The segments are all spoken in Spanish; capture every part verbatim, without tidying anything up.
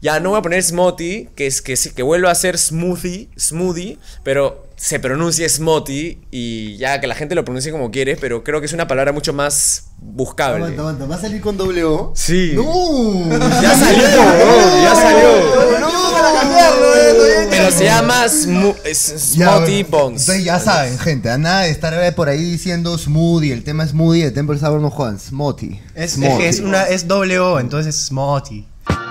ya no voy a poner smoothie, que es que, que vuelva a ser smoothie, smoothie, pero se pronuncia smoothie y ya que la gente lo pronuncie como quiere, pero creo que es una palabra mucho más buscable. Aguanta, aguanta, ¿va a salir con doble O? Sí. ¡No! Ya salió, bro, ya salió. No, no, para cambiarlo, eh, Pero se llama smu es- Ya, Smoothie bueno, Bones. Entonces ya saben, gente, a nada de estar por ahí diciendo smoothie, el tema smoothie, el Temple Sour no jodan, smoothie. Es, es, Smoothie. que es, una, es doble O, entonces es smoothie.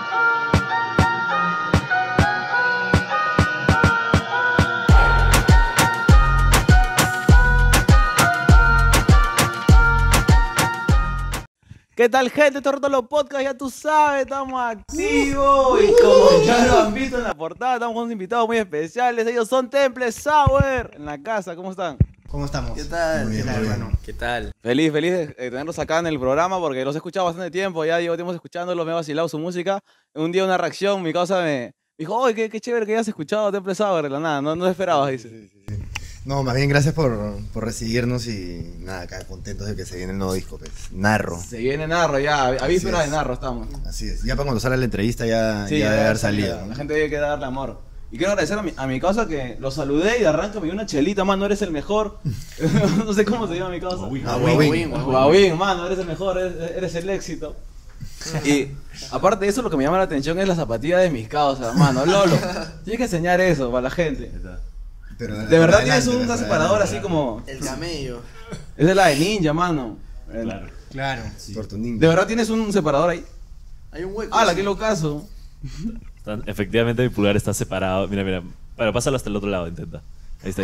¿Qué tal, gente? Esto es los Podcast, ya tú sabes, estamos activos. Y como ya lo han visto en la portada, estamos con unos invitados muy especiales. Ellos son Temple Sour en la casa. ¿Cómo están? ¿Cómo estamos? ¿Qué tal? Muy bien, ¿Qué tal, muy bien. hermano? ¿Qué tal? Feliz, feliz de eh, tenerlos acá en el programa porque los he escuchado bastante tiempo. Ya llevo tiempo escuchándolos, me he vacilado su música. Un día una reacción, mi causa me dijo, oye, qué, qué chévere que hayas escuchado Temple Sour. De la nada, no, no esperabas, dice. No, más bien gracias por, por recibirnos y nada, acá contentos de que se viene el nuevo disco, pues. Narro. Se viene Narro ya, a vísperas es. de Narro estamos. Así es. Ya para cuando salga la entrevista ya, Sí, ya ya debe haber salido. salido. La gente tiene que darle amor. Y quiero agradecer a mi, a mi causa que lo saludé y de arranque me dio una chelita, mano, eres el mejor. No sé cómo se llama mi causa. Ah, Huawin. Huawin, mano, eres el mejor, eres, eres el éxito. Y aparte de eso, lo que me llama la atención es la zapatilla de mis causas, mano, Lolo. Tienes que enseñar eso para la gente. Pero De verdad tienes adelante, un por separador adelante. así como... El camello. Es de la de ninja, mano. Claro. Claro. Por tu ninja. ¿De verdad tienes un separador ahí? Hay un hueco. Ah, la que lo caso. Está- efectivamente, mi pulgar está separado. Mira, mira. Pero pásalo hasta el otro lado, intenta. Ahí está, ahí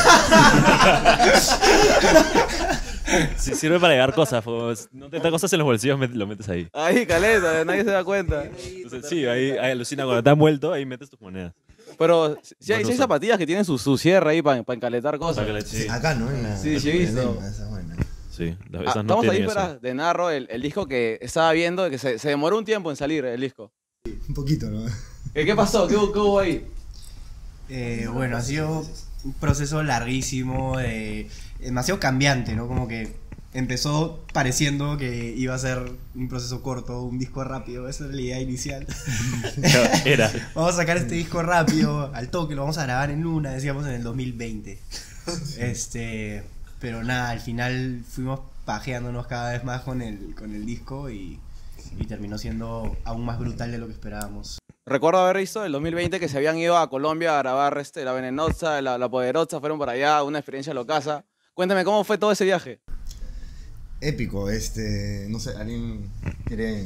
está. Sí, sirve para llevar cosas. pues, No te cosas en los bolsillos, met- lo metes ahí. Ahí, caleta, nadie se da cuenta. Entonces, sí, ahí, ahí alucina cuando te han vuelto, ahí metes tus monedas. Pero si hay, Buen sí hay uso. zapatillas que tienen su, su cierre ahí para encaletar cosas. Sácale, sí, Acá, ¿no? En la, Sí, sí, he visto. en la- esa es buena. sí, las- Ah, esas no estamos ahí tienen fuera eso. de Narro, el, el disco que estaba viendo, que se, se demoró un tiempo en salir el disco. Un poquito, ¿no? ¿Qué, qué pasó? ¿Qué, hubo- qué hubo ahí? Eh, bueno, ha sido un proceso larguísimo, eh, demasiado cambiante, ¿no? Como que empezó pareciendo que iba a ser un proceso corto, un disco rápido, esa era la idea inicial. Era. Vamos a sacar este disco rápido, al toque, lo vamos a grabar en una, decíamos en el dos mil veinte. Este, pero nada, al final fuimos pajeándonos cada vez más con el, con el disco y, y terminó siendo aún más brutal de lo que esperábamos. Recuerdo haber visto el dos mil veinte que se habían ido a Colombia a grabar este, La Venenosa, La, la Poderosa, fueron para allá, una experiencia locaza. Cuéntame, ¿cómo fue todo ese viaje? Épico, este. No sé, alguien quiere.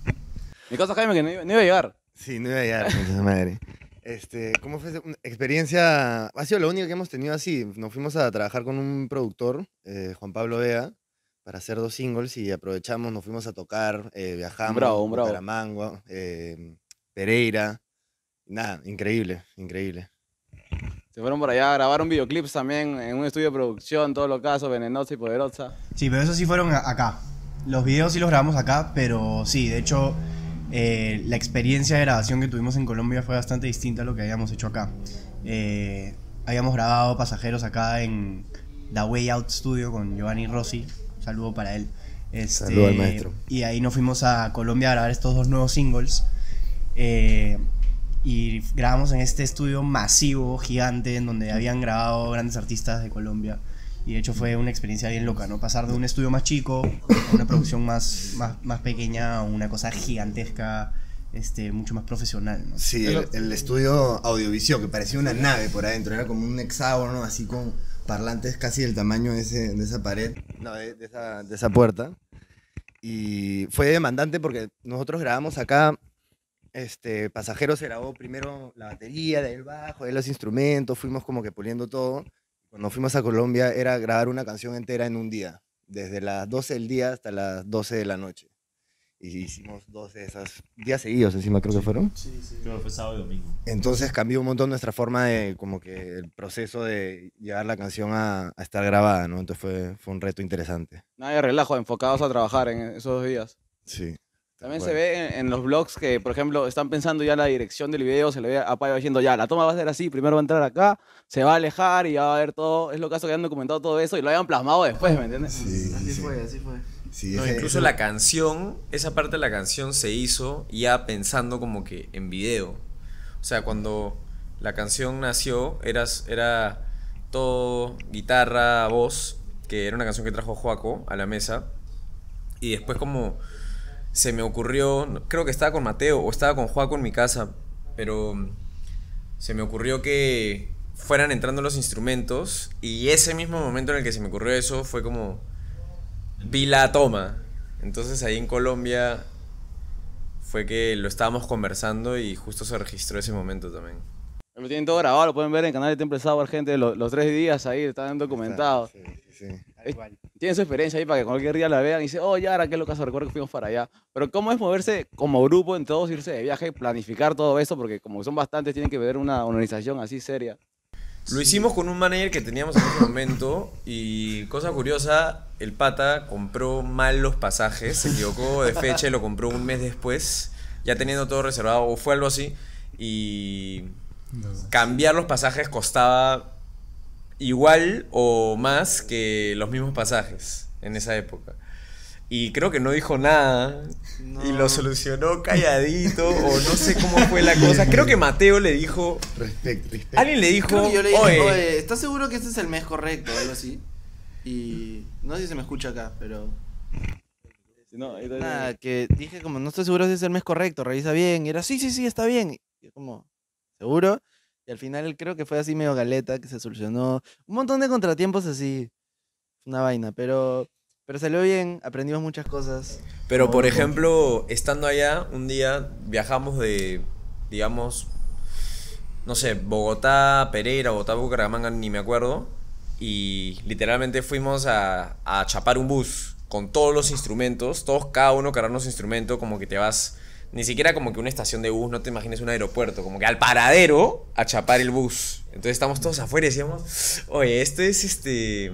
Mi cosa Jaime que no iba, no iba a llegar. Sí, no iba a llegar, esa madre. Este, ¿cómo fue? Una experiencia, ha sido lo único que hemos tenido así. Nos fuimos a trabajar con un productor, eh, Juan Pablo Vega, para hacer dos singles y aprovechamos, nos fuimos a tocar, eh, viajamos, Un bravo, un bravo. Bucaramanga, eh, Pereira, nada, increíble, increíble. Se fueron por allá, grabaron videoclips también en un estudio de producción, todo lo caso, Venenosa y Poderosa. Sí, pero eso sí fueron a- acá. Los videos sí los grabamos acá, pero sí, de hecho, eh, la experiencia de grabación que tuvimos en Colombia fue bastante distinta a lo que habíamos hecho acá. Eh, habíamos grabado Pasajeros acá en The Way Out Studio con Giovanni Rossi. Un saludo para él. Este, Saludo al maestro. Y ahí nos fuimos a Colombia a grabar estos dos nuevos singles. Eh, y grabamos en este estudio masivo, gigante, en donde habían grabado grandes artistas de Colombia. Y de hecho fue una experiencia bien loca, ¿no? Pasar de un estudio más chico a una producción más, más, más pequeña a una cosa gigantesca, este, mucho más profesional, ¿no? Sí, el, el estudio audiovisual, que parecía una nave por adentro, era como un hexágono, así con parlantes casi del tamaño de, ese, de esa pared, no, de, de esa, de esa puerta. Y fue demandante porque nosotros grabamos acá, este, Pasajeros se grabó primero la batería, de ahí el bajo, de ahí los instrumentos, fuimos como que puliendo todo. Cuando fuimos a Colombia era grabar una canción entera en un día, desde las doce del día hasta las doce de la noche. Y hicimos doce de esos días seguidos, encima creo que fueron. Creo que fue sábado y domingo. Entonces cambió un montón nuestra forma de, como que el proceso de llevar la canción a, a estar grabada, ¿no? Entonces fue, fue un reto interesante. Nada de relajo, enfocados a trabajar en esos dos días. Sí. También Bueno. se ve en, en los vlogs que, por ejemplo, están pensando ya en la dirección del video, se le ve a Payo diciendo ya, la toma va a ser así, primero va a entrar acá, se va a alejar y ya va a ver todo, es lo caso que han documentado todo eso y lo hayan plasmado después, ¿me entiendes? Sí, Así sí. fue, así fue. Sí, No, ese- incluso ese- la canción, esa parte de la canción se hizo ya pensando como que en video. O sea, cuando la canción nació, eras, era todo guitarra, voz, que era una canción que trajo Joaco a la mesa. Y después como se me ocurrió, no- creo que estaba con Mateo o estaba con Joaco en mi casa, pero se me ocurrió que fueran entrando los instrumentos y ese mismo momento en el que se me ocurrió eso fue como vi la toma. Entonces ahí en Colombia fue que lo estábamos conversando y justo se registró ese momento también. Lo tienen todo grabado, lo pueden ver en el canal de Temple Sour, gente, los, los tres días ahí, están documentados. Sí, sí, sí. Tal cual. Tienen su experiencia ahí para que cualquier día la vean y dicen, oh, ya, ahora qué locazo, recuerdo que fuimos para allá. Pero ¿cómo es moverse como grupo en todos, irse de viaje, planificar todo eso? Porque como son bastantes, tienen que ver una organización así seria. Lo hicimos con un manager que teníamos en ese momento y cosa curiosa, el pata compró mal los pasajes, se equivocó de fecha y lo compró un mes después, ya teniendo todo reservado o fue algo así y cambiar los pasajes costaba igual o más que los mismos pasajes en esa época. Y creo que no dijo nada y lo solucionó calladito o no sé cómo fue la cosa. Creo que Mateo le dijo, Respect, respect. alguien le dijo, Creo que yo le dije, oye, oye, ¿estás seguro que este es el mes correcto? O algo así. Y no sé si se me escucha acá, pero... Si no, ahí está- Nada, que dije como, no estoy seguro si es el mes correcto, revisa bien. Y era, sí, sí, sí, está bien. Y yo como, ¿seguro? Y al final creo que fue así medio galeta, que se solucionó. Un montón de contratiempos así. Una vaina, pero... Pero salió bien, aprendimos muchas cosas. pero Como por grupo. ejemplo, estando allá, un día viajamos de, digamos, no sé, Bogotá, Pereira, Bogotá, Bucaramanga, ni me acuerdo. Y literalmente fuimos a, a chapar un bus con todos los instrumentos, todos cada uno cargando su instrumento, como que te vas, ni siquiera como que una estación de bus, no te imagines un aeropuerto, como que al paradero a chapar el bus. Entonces estamos todos afuera y decíamos, oye, esto es este...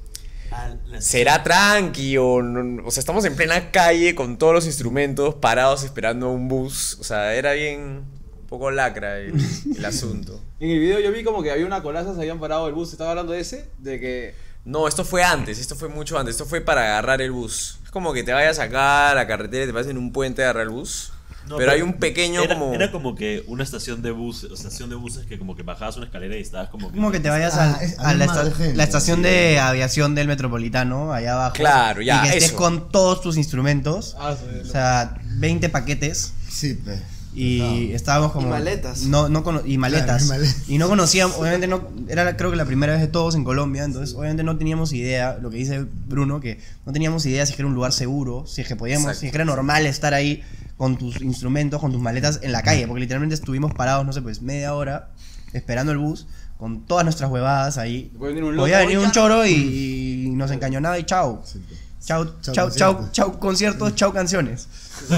¿será tranqui o no? O sea, estamos en plena calle con todos los instrumentos parados esperando un bus. O sea, era bien un poco lacra el, el asunto. En el video yo vi como que había una colaza, se habían parado el bus, estaba hablando de ese, de que... No, esto fue antes, esto fue mucho antes. Esto fue para agarrar el bus. Es como que te vayas acá a la carretera y te vas en un puente a agarrar el bus. No, pero hay un pequeño era, como... Era como que una estación de bus, estación de buses que como que bajabas una escalera y estabas como que... Como que te vayas Ah, al- es- a, hay la, más esta- de gente, la estación sí. de aviación del Metropolitano, allá abajo. Claro, ya, Y que estés eso. con todos tus instrumentos. Ah, O sea, veinte paquetes. Sí, pues. Y estábamos como... Y maletas. No, no cono- y maletas. Claro, y maletas. Y no conocíamos, obviamente no... Era creo que la primera vez de todos en Colombia, entonces obviamente no teníamos idea, lo que dice Bruno, que no teníamos idea si es que era un lugar seguro, si es que podíamos, Exacto. si es que era normal estar ahí con tus instrumentos, con tus maletas en la calle, porque literalmente estuvimos parados, no sé, pues media hora esperando el bus con todas nuestras huevadas ahí. Puede venir un Podía loco, venir "Oye, un choro y, y nos encañonaba y chao. Sí, pues. Chao, Chao chao, chao, conciertos. chao conciertos, chao canciones.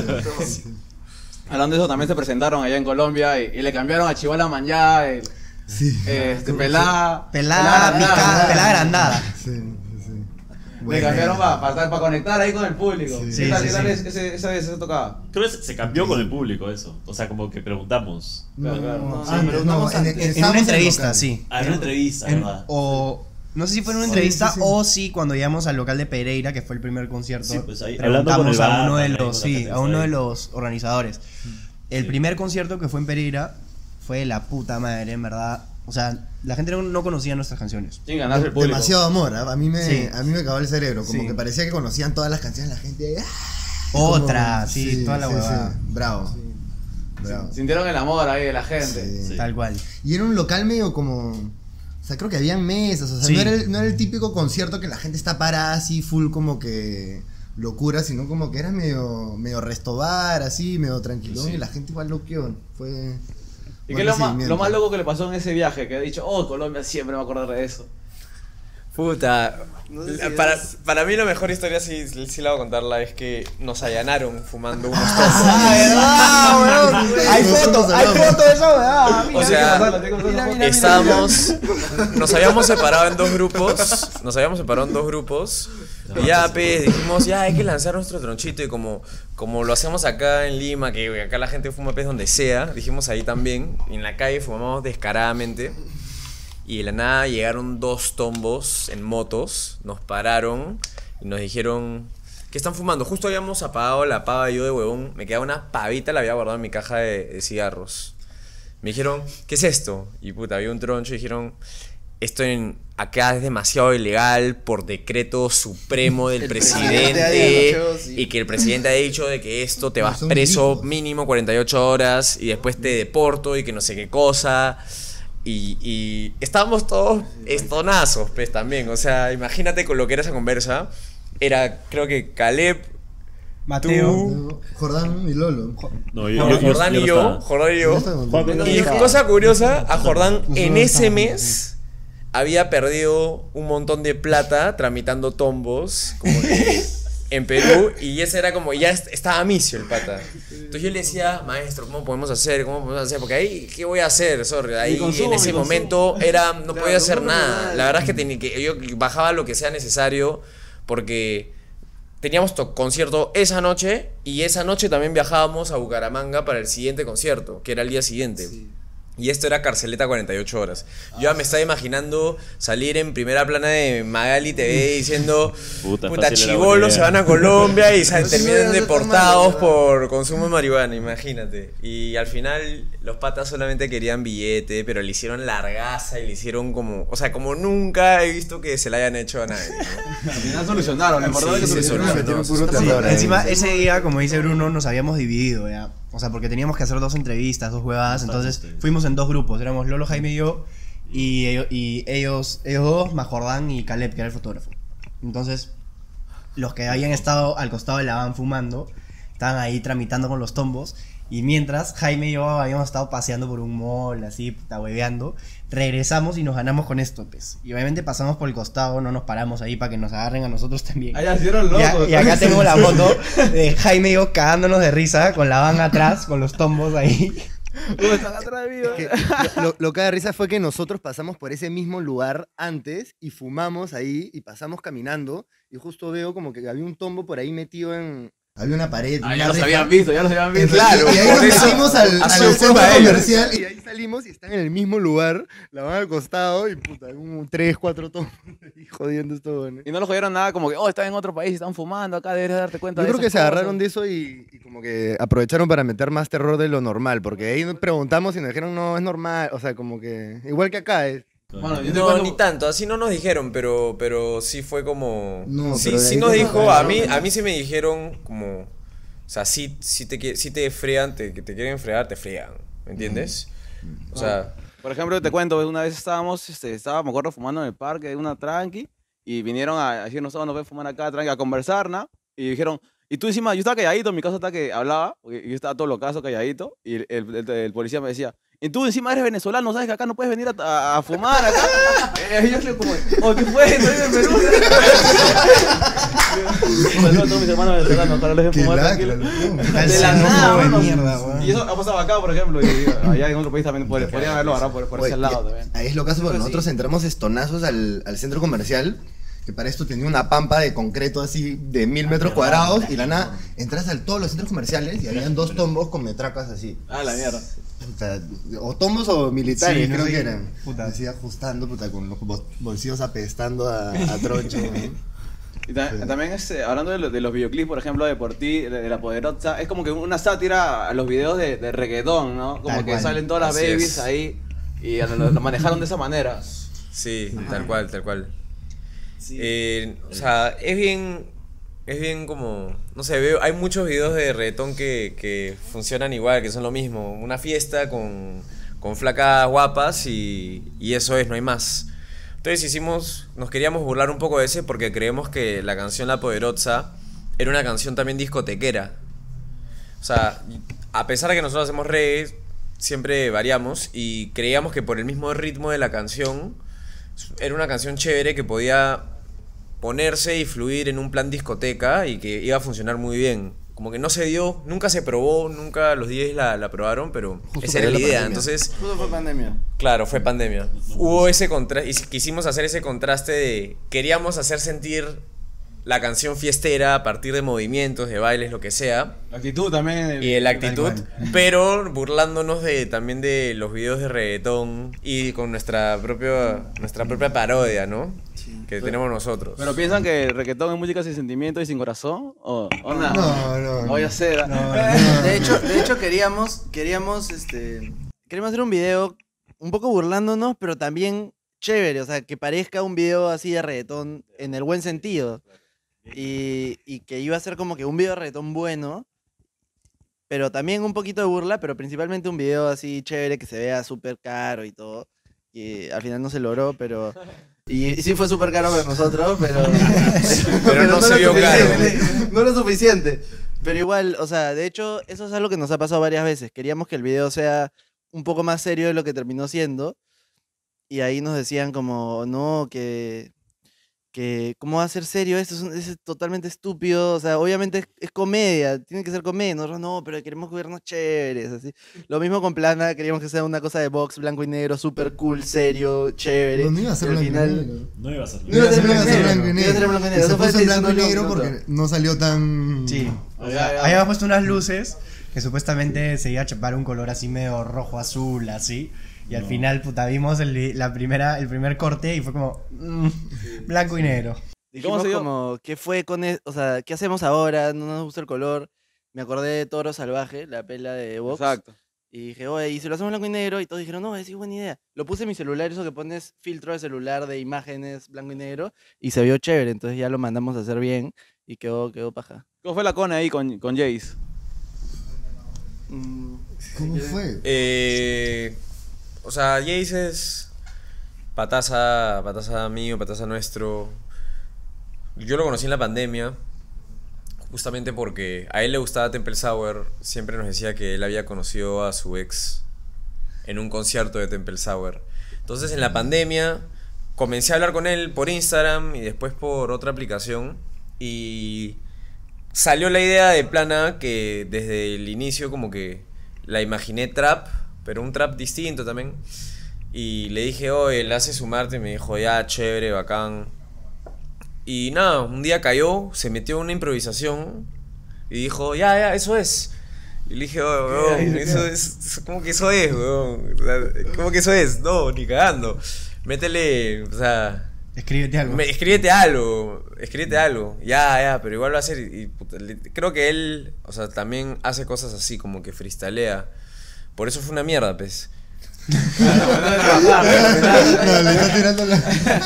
Hablando de eso, también se presentaron allá en Colombia y, y le cambiaron a Chihuahua Manjá, el, Sí. este, Pelá... Pelada, pica- pelada agrandada. Sí, sí, sí. Le Bueno, cambiaron para, para, para conectar ahí con el público. Sí. ¿Qué tal, Sí, qué sí, tal sí. es- ese- esa vez se tocaba? Creo que se se cambió con el público eso. O sea, como que preguntamos. No, Claro, claro. no, Sí, antes, preguntamos no, en- antes. en- En estábamos una el entrevista, local. sí. Ah, en una entrevista, En- ¿verdad? o no sé si fue en una Sí, entrevista sí, sí. o sí cuando llegamos al local de Pereira, que fue el primer concierto. Sí, pues ahí, hablando preguntamos con el a uno de barman, ahí los, con la sí, gente a que uno está de ahí. los organizadores. El Sí. primer concierto que fue en Pereira fue la puta madre, en verdad. O sea, la gente no, no conocía nuestras canciones. Sin ganarse el público. Demasiado amor, ¿ah? a mí me Sí. a mí me acabó el cerebro, como Sí. que parecía que conocían todas las canciones la gente. ¡Ah! Otra, Como- sí, toda la sí, huevada. sí. Bravo. Bravo. Sintieron el amor ahí de la gente. Sí. Sí. Tal cual. Y era un local medio como. O sea, creo que habían mesas. O sea, Sí. no, era el, no era el típico concierto que la gente está parada así, full como que locura, sino como que era medio, medio restobar, así, medio tranquilón. Sí. Y la gente igual loqueó. Fue. ¿Y buen qué es lo más, recibimiento. lo más loco que le pasó en ese viaje? Que ha dicho, oh, Colombia siempre me va a acordar de eso. Puta. No sé si para, es- para mí la mejor historia, sí, sí la voy a contarla, es que nos allanaron fumando unos Ah, ¿verdad, weón? Hay Nosotros fotos, hay hablamos. fotos de eso, ¿verdad? O sea, mira, mira. estábamos, nos habíamos separado en dos grupos, nos habíamos separado en dos grupos y ya pues dijimos, ya hay que lanzar nuestro tronchito y como, como lo hacemos acá en Lima, que acá la gente fuma pez donde sea, dijimos ahí también, y en la calle fumamos descaradamente y de la nada llegaron dos tombos en motos, nos pararon y nos dijeron, ¿qué están fumando? Justo habíamos apagado la pava yo de huevón. Me quedaba una pavita, la había guardado en mi caja de, de cigarros. Me dijeron, ¿qué es esto? Y puta, había un troncho y dijeron, esto en, acá es demasiado ilegal por decreto supremo del El presidente, presidente ha dicho, sí. y que el presidente ha dicho de que esto te No, vas son preso milicos. mínimo cuarenta y ocho horas y después te deporto y que no sé qué cosa. Y, y estábamos todos estonazos, pues también. O sea, imagínate con lo que era esa conversa. Era, creo que Caleb, Mateo. Jordán y Lolo. No, yo, no, yo- yo- Jordán yo y no yo, estaba. Jordán y yo. Juan- Y estaba. cosa curiosa, a Jordán Nosotros en no ese estábamos, mes había perdido un montón de plata tramitando tombos como que en Perú y ese era como, ya est- estaba misio el pata. Entonces yo le decía, maestro, ¿cómo podemos hacer? ¿Cómo podemos hacer? Porque ahí, ¿qué voy a hacer? Sorry, ahí consumo, en ese mi momento era, no Claro, podía no hacer puedo nada. nada. La verdad es que, tenía que yo bajaba lo que sea necesario porque teníamos to- concierto esa noche y esa noche también viajábamos a Bucaramanga para el siguiente concierto, que era el día siguiente. Y esto era Carceleta cuarenta y ocho horas. Yo ya me estaba imaginando salir en primera plana de Magali T V diciendo Puta, puta, fácil era chibolos buena se idea. van a Colombia y sal- Pero sí no terminan debe ser tan deportados malo, por consumo de marihuana, imagínate. Y al final los patas solamente querían billete, pero le hicieron largaza y le hicieron como, o sea, como nunca he visto que se la hayan hecho a nadie, ¿no? Al final solucionaron, lo importante Sí, es que sí, solucionaron. solucionó. Metieron puro Sí, terror ahí. encima ese día, como dice Bruno, nos habíamos dividido ya. O sea, porque teníamos que hacer dos entrevistas, dos huevadas. Entonces fuimos en dos grupos. Éramos Lolo, Jaime y yo. Y, ello- y ellos, ellos dos, más Jordán y Caleb, que era el fotógrafo. Entonces, los que habían estado al costado de la van fumando, estaban ahí tramitando con los tombos. Y mientras Jaime y yo habíamos estado paseando por un mall, así, puta, hueveando, regresamos y nos ganamos con esto, pues. Y obviamente pasamos por el costado, no nos paramos ahí para que nos agarren a nosotros también. Allá hicieron Y, a- locos. y acá tengo la foto de Jaime y yo cagándonos de risa con la van atrás, con los tombos ahí. Uy, están atrás mío. Que lo, lo- lo que da risa fue que nosotros pasamos por ese mismo lugar antes y fumamos ahí y pasamos caminando y justo veo como que había un tombo por ahí metido en... Había una pared. Ah, una ya los reja. habían visto, ya los habían visto. Claro, y ahí por nos eso- metimos al, ha al sido centro culpa de ellos. comercial y ahí salimos y están en el mismo lugar, la van al costado y puta, un tres, cuatro tombos y jodiendo esto, bueno. Y no los jodieron nada, como que, oh, están en otro país, están fumando acá, deberías darte cuenta Yo de creo que esas se agarraron cosas. de eso y, y como que aprovecharon para meter más terror de lo normal, porque ahí nos preguntamos y nos dijeron, no, es normal, o sea, como que, igual que acá, es. Bueno, yo te No, cuento- ni tanto, así no nos dijeron, pero, pero sí fue como... No, sí, pero de sí ahí nos fue dijo, como- a mí, a mí sí me dijeron como... O sea, sí, sí te, qui- sí te fregan, te, que te quieren fregar, te fregan, ¿me entiendes? O sea, Por ejemplo, te cuento, una vez estábamos, este, estaba, me acuerdo, fumando en el parque, una tranqui, y vinieron a decirnos, oh, nos ven fumar acá, tranqui, a conversar, ¿no? Y dijeron, y tú encima, yo estaba calladito, en mi casa estaba que hablaba, porque yo estaba todo locazo, calladito, y el, el, el- el policía me decía, y tú encima eres venezolano, ¿sabes que acá no puedes venir a, a- a fumar acá? Eh, yo le como, oh, ¿qué fue? Estoy en Perú. Un saludo a todos mis hermanos venezolanos, para les Qué fumar lacra, tranquilo. loco. De la nada, de mano. mierda, weón. Y eso ha pasado acá, por ejemplo, y allá en otro país también podrían podrían haberlo agarrado por, por Oye, ese lado y- también. Ahí es lo caso porque Pues sí. nosotros entramos estonazos al, al centro comercial, que para esto tenía una pampa de concreto así de mil metros cuadrados, y la nada, entras a todos los centros comerciales y habían dos tombos con metracas así. Ah, la mierda. Puta, o tombos o militares, Sí, no creo sé que qué- eran. puta. Así ajustando, puta, con los bol- bolsillos apestando a, a troncho. ¿no? Y ta- también este, hablando de, lo- de los videoclips, por ejemplo, de Por Ti, de, de La Poderosa, es como que una sátira a los videos de, de reggaetón, ¿no? Como Tal que cual. salen todas las Así babies es. ahí y lo, lo manejaron de esa manera. sí, tal cual, tal cual. Eh, o sea, es bien... Es bien como... No sé, veo, hay muchos videos de reggaetón que, que funcionan igual, que son lo mismo. Una fiesta con, con flacas guapas y, y eso es, no hay más. Entonces hicimos... Nos queríamos burlar un poco de ese porque creemos que la canción La Poderosa era una canción también discotequera. O sea, a pesar de que nosotros hacemos reggae, siempre variamos y creíamos que por el mismo ritmo de la canción era una canción chévere que podía ponerse y fluir en un plan discoteca y que iba a funcionar muy bien. Como que no se dio, nunca se probó, nunca los D Js la, la probaron, pero Justo esa era cayó la la idea. pandemia. Entonces, Justo fue pandemia. claro, fue pandemia. Hubo ese contraste, y quisimos hacer ese contraste de, queríamos hacer sentir la canción fiestera a partir de movimientos, de bailes, lo que sea. La actitud también. Y de la actitud, Tal cual. pero burlándonos de, también de los videos de reggaetón y con nuestra propia, nuestra propia parodia, ¿no? Que tenemos nosotros. ¿Pero piensan que el reggaetón es música sin sentimiento y sin corazón? ¿O, o nada? No, no, no. Voy a hacer. De hecho, de hecho queríamos, queríamos, este, queríamos hacer un video un poco burlándonos, pero también chévere, o sea, que parezca un video así de reggaetón en el buen sentido. Y, y que iba a ser como que un video de reggaetón bueno, pero también un poquito de burla, pero principalmente un video así chévere que se vea súper caro y todo. Y al final no se logró, pero... Y, y sí fue súper caro para nosotros, pero... Pero no se lo vio suficiente, No lo suficiente. Pero igual, o sea, de hecho, eso es algo que nos ha pasado varias veces. Queríamos que el video sea un poco más serio de lo que terminó siendo. Y ahí nos decían como, no, que... que ¿cómo va a ser serio esto? Es, un- es totalmente estúpido. O sea, obviamente es, es comedia, tiene que ser comedia. Nosotros no, pero queremos vernos chéveres, así. Lo mismo con Plana, queríamos que sea una cosa de box, blanco y negro, súper cool, serio, chévere. No, no iba a ser Y al blanco y final- negro. No iba a ser. No iba a ser No iba a ser blanco y blanco y negro. Iba a ser negro. blanco y Y negro. se Eso fue puso en decisión blanco y de negro León, porque no salió tan... Sí. O Ya, sea, ya. habíamos puesto unas luces que supuestamente se iba a chapar un color así medio rojo azul, así. Y al final, puta, vimos el, vi- la primera, el primer corte y fue como mm, blanco y negro. ¿Y cómo Dijimos se dio? como, ¿qué fue con e- o sea, qué hacemos ahora? No nos gusta el color. Me acordé de Toro Salvaje, la pela de Vox. Exacto. Y dije, oye, ¿y si lo hacemos blanco y negro? Y todos dijeron, no, es buena idea. Lo puse en mi celular, eso que pones filtro de celular de imágenes blanco y negro. Y se vio chévere, entonces ya lo mandamos a hacer bien. Y quedó, quedó paja. ¿Cómo fue la cone ahí con, con Jace? Mm, ¿Cómo fue? Eh, o sea, Jace es pataza, pataza mío, pataza nuestro. Yo lo conocí en la pandemia, justamente porque a él le gustaba Temple Sour. Siempre nos decía que él había conocido a su ex en un concierto de Temple Sour. Entonces en la pandemia comencé a hablar con él por Instagram y después por otra aplicación. Y salió la idea de Plana que desde el inicio como que la imaginé trap, pero un trap distinto también. Y le dije, oye, le hace sumarte, y me dijo, ya, chévere, bacán. Y nada, un día cayó, se metió en una improvisación y dijo, ya, ya, eso es. Y le dije, oh, weón, eso es, ¿cómo que eso es, weón? O sea, ¿cómo que eso es? No, ni cagando. Métele, o sea, Escríbete algo. me- escríbete algo, escríbete algo. Ya, ya, pero igual va a ser. Y, y, puta, le- creo que él, o sea, también hace cosas así, como que freestalea. Por eso fue una mierda, pues. No, le está tirando la...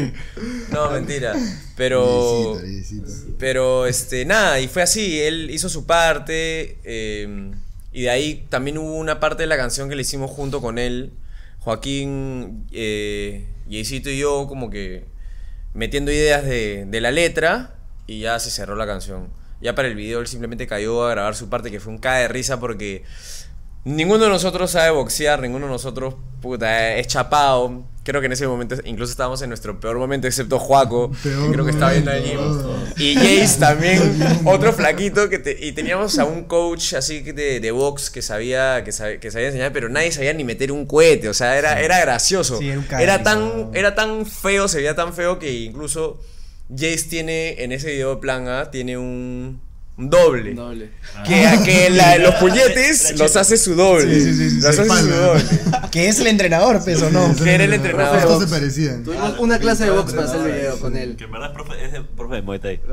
No, mentira. Pero. Leyesito, leyesito. Pero, este, nada, y fue así. Él hizo su parte. eh, y de ahí también hubo una parte de la canción que le hicimos junto con él. Joaquín, eh, Yeycito y yo, como que metiendo ideas de, de la letra. Y ya se cerró la canción. Ya para el video él simplemente cayó a grabar su parte, que fue un cae de risa porque ninguno de nosotros sabe boxear, ninguno de nosotros, puta, es chapado. Creo que en ese momento incluso estábamos en nuestro peor momento, excepto Juaco, que Peor creo que estaba viendo allí. momento. Y Jace también, otro flaquito, que te- y teníamos a un coach así que de, de box que sabía, que, sabe- que sabía enseñar, pero nadie sabía ni meter un cohete, o sea, era, era gracioso. Sí, era un era, cagadito. tan, era tan feo, se veía tan feo que incluso Jace tiene, en ese video de Plan A, tiene un, un doble. Doble. Que, que la- los puñetes los hace su doble. Sí, sí, sí, sí, los se hace su espalda. doble. Que es el entrenador, peso, ¿no? Que era el entrenador. Estos se parecían. Tuvimos una clase de box para hacer el video con él. Que en verdad es profe, es de, profe de Muay Thai.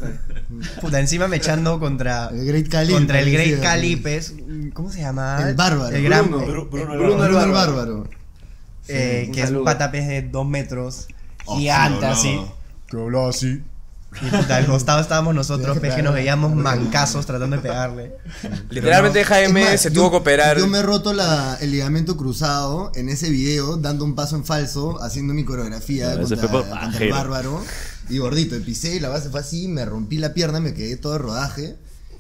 Puta, encima me echando contra, El Great Cali. contra el Great parecía. Cali, pez. ¿Cómo se llama? El bárbaro. El gran, Bruno. eh, Bru- Bruno el Bruno Bruno Bárbaro. el Bárbaro. bárbaro. eh, un que es un saludo. patapez de dos metros, Oh, gigante que así. hablaba. Que hablaba así. Y puta, al costado estábamos nosotros, Tienes que pez, que nos pegarle. veíamos mancazos tratando de pegarle. Literalmente Jaime Es más, se yo- tuvo que operar. Yo me he roto la, el ligamento cruzado en ese video, dando un paso en falso, haciendo mi coreografía No, ese contra, fue por contra el pajero. bárbaro. Y gordito, y pisé y la base fue así, me rompí la pierna, me quedé todo de rodaje.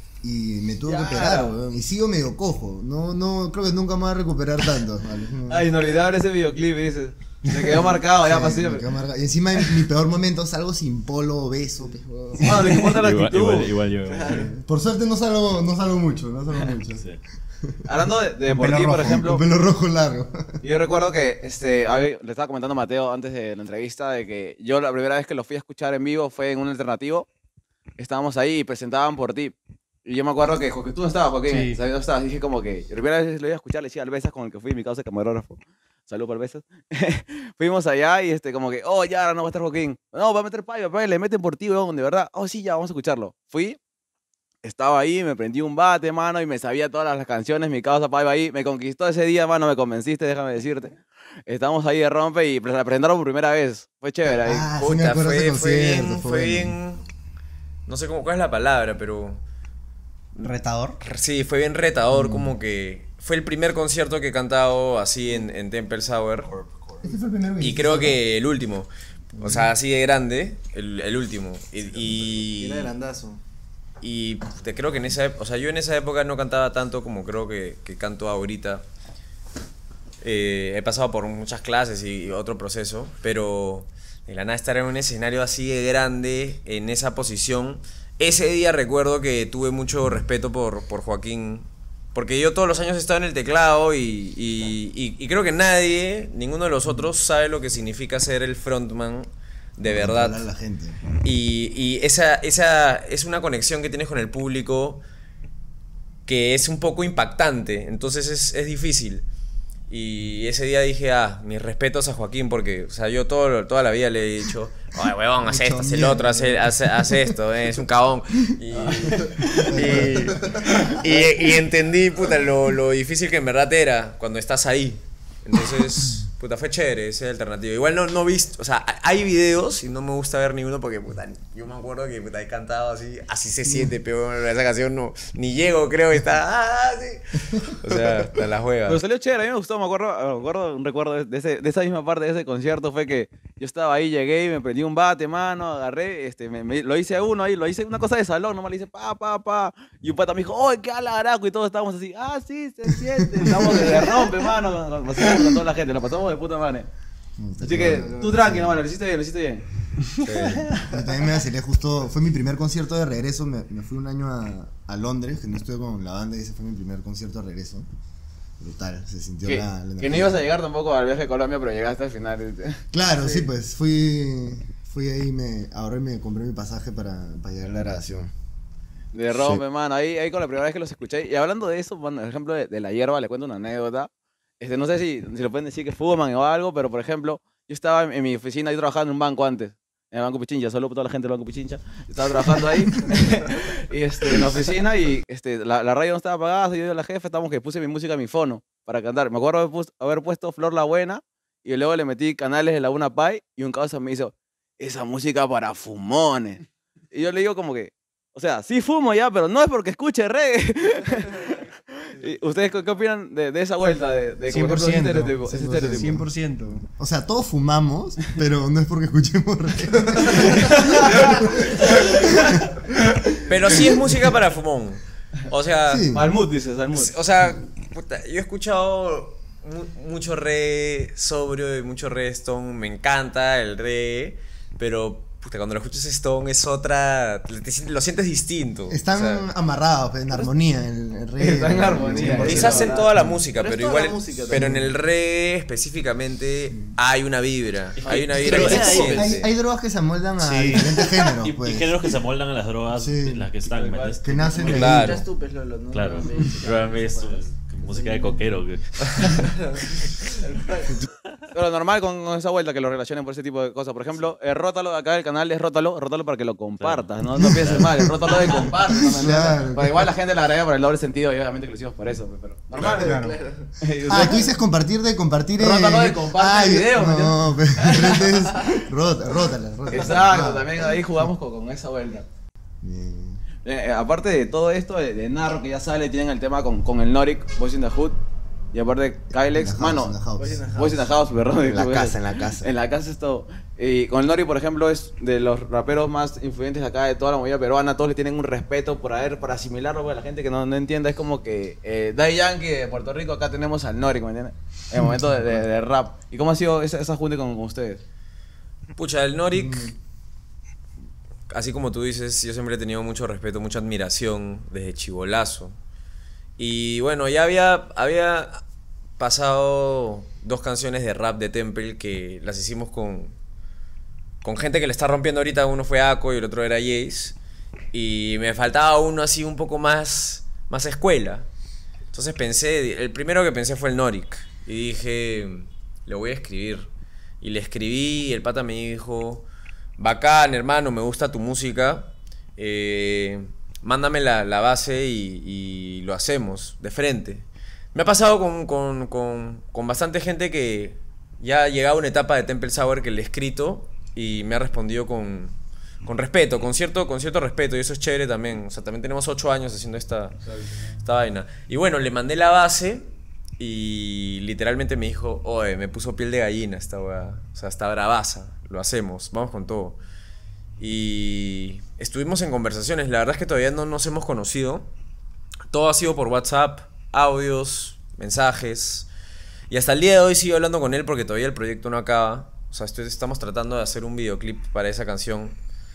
Y me tuve que operar, weón. Y sigo medio cojo. No, no, creo que nunca me voy a recuperar tanto. ¿vale? Ay, inolvidable ese videoclip, dices. Me quedó marcado ya Sí, para me siempre. quedó marcado. Y encima en mi peor momento salgo sin polo, obeso. pues, weón. Bueno, lo que importa es la Igual, actitud. igual, igual yo. Por suerte no salgo, no salgo mucho, no salgo mucho. Sí. Hablando de, de Con por pelo ti, por rojo, ejemplo, Con pelo rojo largo. yo recuerdo que este, a ver, le estaba comentando a Mateo antes de la entrevista de que yo la primera vez que lo fui a escuchar en vivo fue en un alternativo estábamos ahí y presentaban por ti. Y yo me acuerdo que, que tú no estabas, Joaquín. Sí. O sea, no estabas. Dije como que, la primera vez lo iba a escuchar, le decía al Besas con el que fui, mi causa camarógrafo. Salud por Besas. Fuimos allá y este, como que, oh, ya, ahora no va a estar Joaquín. No, va a meter Paiva, Paiva, le meten por ti, weón, de verdad. Oh, sí, ya, vamos a escucharlo. Fui, estaba ahí, me prendí un bate, mano, y me sabía todas las canciones, mi causa Paiva ahí. Me conquistó ese día, mano, me convenciste, déjame decirte. Estamos ahí de rompe y la presentaron por primera vez. Fue chévere ahí. Ah, sí me Puta, acuerdo de ese fue, fue concierto, bien, fue fue bueno. bien. No sé cómo, cuál es la palabra, pero. Retador. Sí, fue bien retador, como que. Fue el primer concierto que he cantado así en, en Temple Sour. Este fue el primero que Y hiciste, creo ¿no? que el último. O sea, así de grande, el, el último. Y, Y y, era grandazo. y te creo que en esa época, o sea, yo en esa época no cantaba tanto como creo que, que canto ahorita. Eh, he pasado por muchas clases y, y otro proceso, pero de la nada estar en un escenario así de grande, en esa posición. Ese día recuerdo que tuve mucho respeto por, por Joaquín, porque yo todos los años he estado en el teclado y, y, y- y creo que nadie, ninguno de los otros, sabe lo que significa ser el frontman de verdad. Controlar a la gente. Y, y esa, esa es una conexión que tienes con el público que es un poco impactante, entonces es, es difícil. Y ese día dije, ah, mis respetos a Joaquín, porque, o sea, yo todo, toda la vida le he dicho, oye, huevón, haz Mucho esto, haz el mierda. otro, haz, haz, haz esto, eh, es un cagón. Y, y, y- y entendí, puta, lo, lo difícil que en verdad era cuando estás ahí. Entonces, puta, fue chévere ese alternativo. Igual no, no visto, o sea, hay videos y no me gusta ver ninguno porque, puta, yo me acuerdo que, puta, he cantado así, así se siente, pero esa canción no, ni llego, creo, y está, ah, sí. O sea, te la juega. Pero salió chévere, a mí me gustó, me acuerdo, me acuerdo un recuerdo de, ese, de esa misma parte de ese concierto fue que yo estaba ahí, llegué y me prendí un bate, mano, agarré, este, me, me- lo hice a uno ahí, lo hice una cosa de salón, nomás le hice pa, pa, pa, y un pata me dijo, ¡oye, qué alaraco! Y todos estábamos así, ¡ah, sí, se siente! Estamos de rompe, mano, con, con- con- con toda la gente, lo pasamos de puta madre. Puta, Así qué que, bueno. tú tranquilo, mano, lo hiciste bien, lo hiciste bien. Sí. Yo también me vacilé justo, fue mi primer concierto de regreso, me, me fui un año a, a Londres, que no estuve con la banda y ese fue mi primer concierto de regreso. Brutal, se sintió Que, la, la que no energía. ibas a llegar tampoco al viaje a Colombia, pero llegaste al final. Claro, sí, pues fui, fui ahí, me ahorré y me compré mi pasaje para, para llegar a la grabación. De rompe, mano. Ahí, ahí con la primera vez que los escuché. Y hablando de eso, bueno, por ejemplo, de, de la hierba, le cuento una anécdota. Este, no sé si, si lo pueden decir que fuman o algo, pero por ejemplo, yo estaba en, en mi oficina ahí trabajando en un banco antes. En el Banco Pichincha, solo por toda la gente del Banco Pichincha. Estaba trabajando ahí y este, en la oficina y este, la, la radio no estaba apagada. Yo y la jefa estábamos que puse mi música a mi fono para cantar. Me acuerdo haber, pus- haber puesto Flor la Buena y luego le metí canales de la Una Pai y un causa me hizo esa música para fumones. Y yo le digo como que, o sea, sí fumo ya, pero no es porque escuche reggae. ¿Y ¿Ustedes qué, qué opinan de, de esa vuelta? De, de cien como por ese ciento. estereotipo, ese cien por ciento. estereotipo? cien por ciento. O sea, todos fumamos, pero no es porque escuchemos reggae. Pero sí es música para fumón. O sea, Sí. Al mood, dices, al mood. o sea, puta, yo he escuchado mu- mucho reggae sobrio y mucho reggae stone. Me encanta el reggae, pero puta, cuando lo escuchas stone es otra. Te, te- lo sientes distinto. Están o sea, amarrados, pues, en armonía, el, el reggae. Están en armonía. cien por ciento. quizás en toda la música, Pero es pero toda la igual. música pero en también. el reggae específicamente hay una vibra. Hay una vibra Pero que se es como- Hay, siente. hay drogas que se amoldan a Sí. diferentes géneros, Y, y pues. géneros que se amoldan a las drogas Sí. en las que están. ¿me entiendes? Que nacen de ahí. Claro. Ya estupes, Lolo, ¿no? Claro. Nuevamente. Nuevamente es música de coquero. que- Pero normal con, con esa vuelta que lo relacionen por ese tipo de cosas. Por ejemplo, el rótalo de acá del canal es rótalo, rótalo para que lo compartas, ¿no? No pienses mal, el rótalo de compartas. ¿no? Claro. Pero igual la gente la agrega por el doble sentido y obviamente que lo hicimos por eso. pues, Pero normal. Claro. Y Ah, usted- tú dices compartir de compartir. Rótalo de comparte Ay, el video, No, pero es rota, rótala, rótala. Exacto, Ah. también ahí jugamos con, con esa vuelta. Bien. Eh, eh, aparte de todo esto, de, de Narro que ya sale, tienen el tema con, con el Norik, Boys in the Hood. Y aparte In Kylex, the mano. house, in the house. Boys in the Boys in the House, perdón. En la casa, en la casa. En la casa es todo. Y con el Nori, por ejemplo, es de los raperos más influyentes acá de toda la movida peruana. Todos le tienen un respeto por haber, para asimilarlo, porque la gente que no, no entienda es como que eh, Daddy Yankee de Puerto Rico, acá tenemos al Nori, ¿me entiendes? En el momento de, de- de rap. ¿Y cómo ha sido esa, esa junta con, con ustedes? Pucha, el Norik, así como tú dices, yo siempre he tenido mucho respeto, mucha admiración desde chibolazo. Y bueno, ya había, había pasado dos canciones de rap de Temple que las hicimos con, con gente que le está rompiendo ahorita. Uno fue Ako y el otro era Jace. Y me faltaba uno así un poco más, más escuela. Entonces pensé, el primero que pensé fue el Norik. Y dije, le voy a escribir. Y le escribí y el pata me dijo, bacán hermano, me gusta tu música. Eh, mándame la, la base y, y lo hacemos de frente. Me ha pasado con, con, con, con bastante gente que ya ha llegado a una etapa de Temple Sour que le he escrito y me ha respondido con, con respeto, con cierto, con cierto respeto, y eso es chévere también. O sea, también tenemos ocho años haciendo esta, esta vaina. Y bueno, le mandé la base y literalmente me dijo, oye, me puso piel de gallina esta weá. O sea, está bravaza, lo hacemos, vamos con todo. Y estuvimos en conversaciones, la verdad es que todavía no nos hemos conocido. Todo ha sido por WhatsApp, audios, mensajes. Y hasta el día de hoy sigo hablando con él porque todavía el proyecto no acaba. O sea, estoy, estamos tratando de hacer un videoclip para esa canción.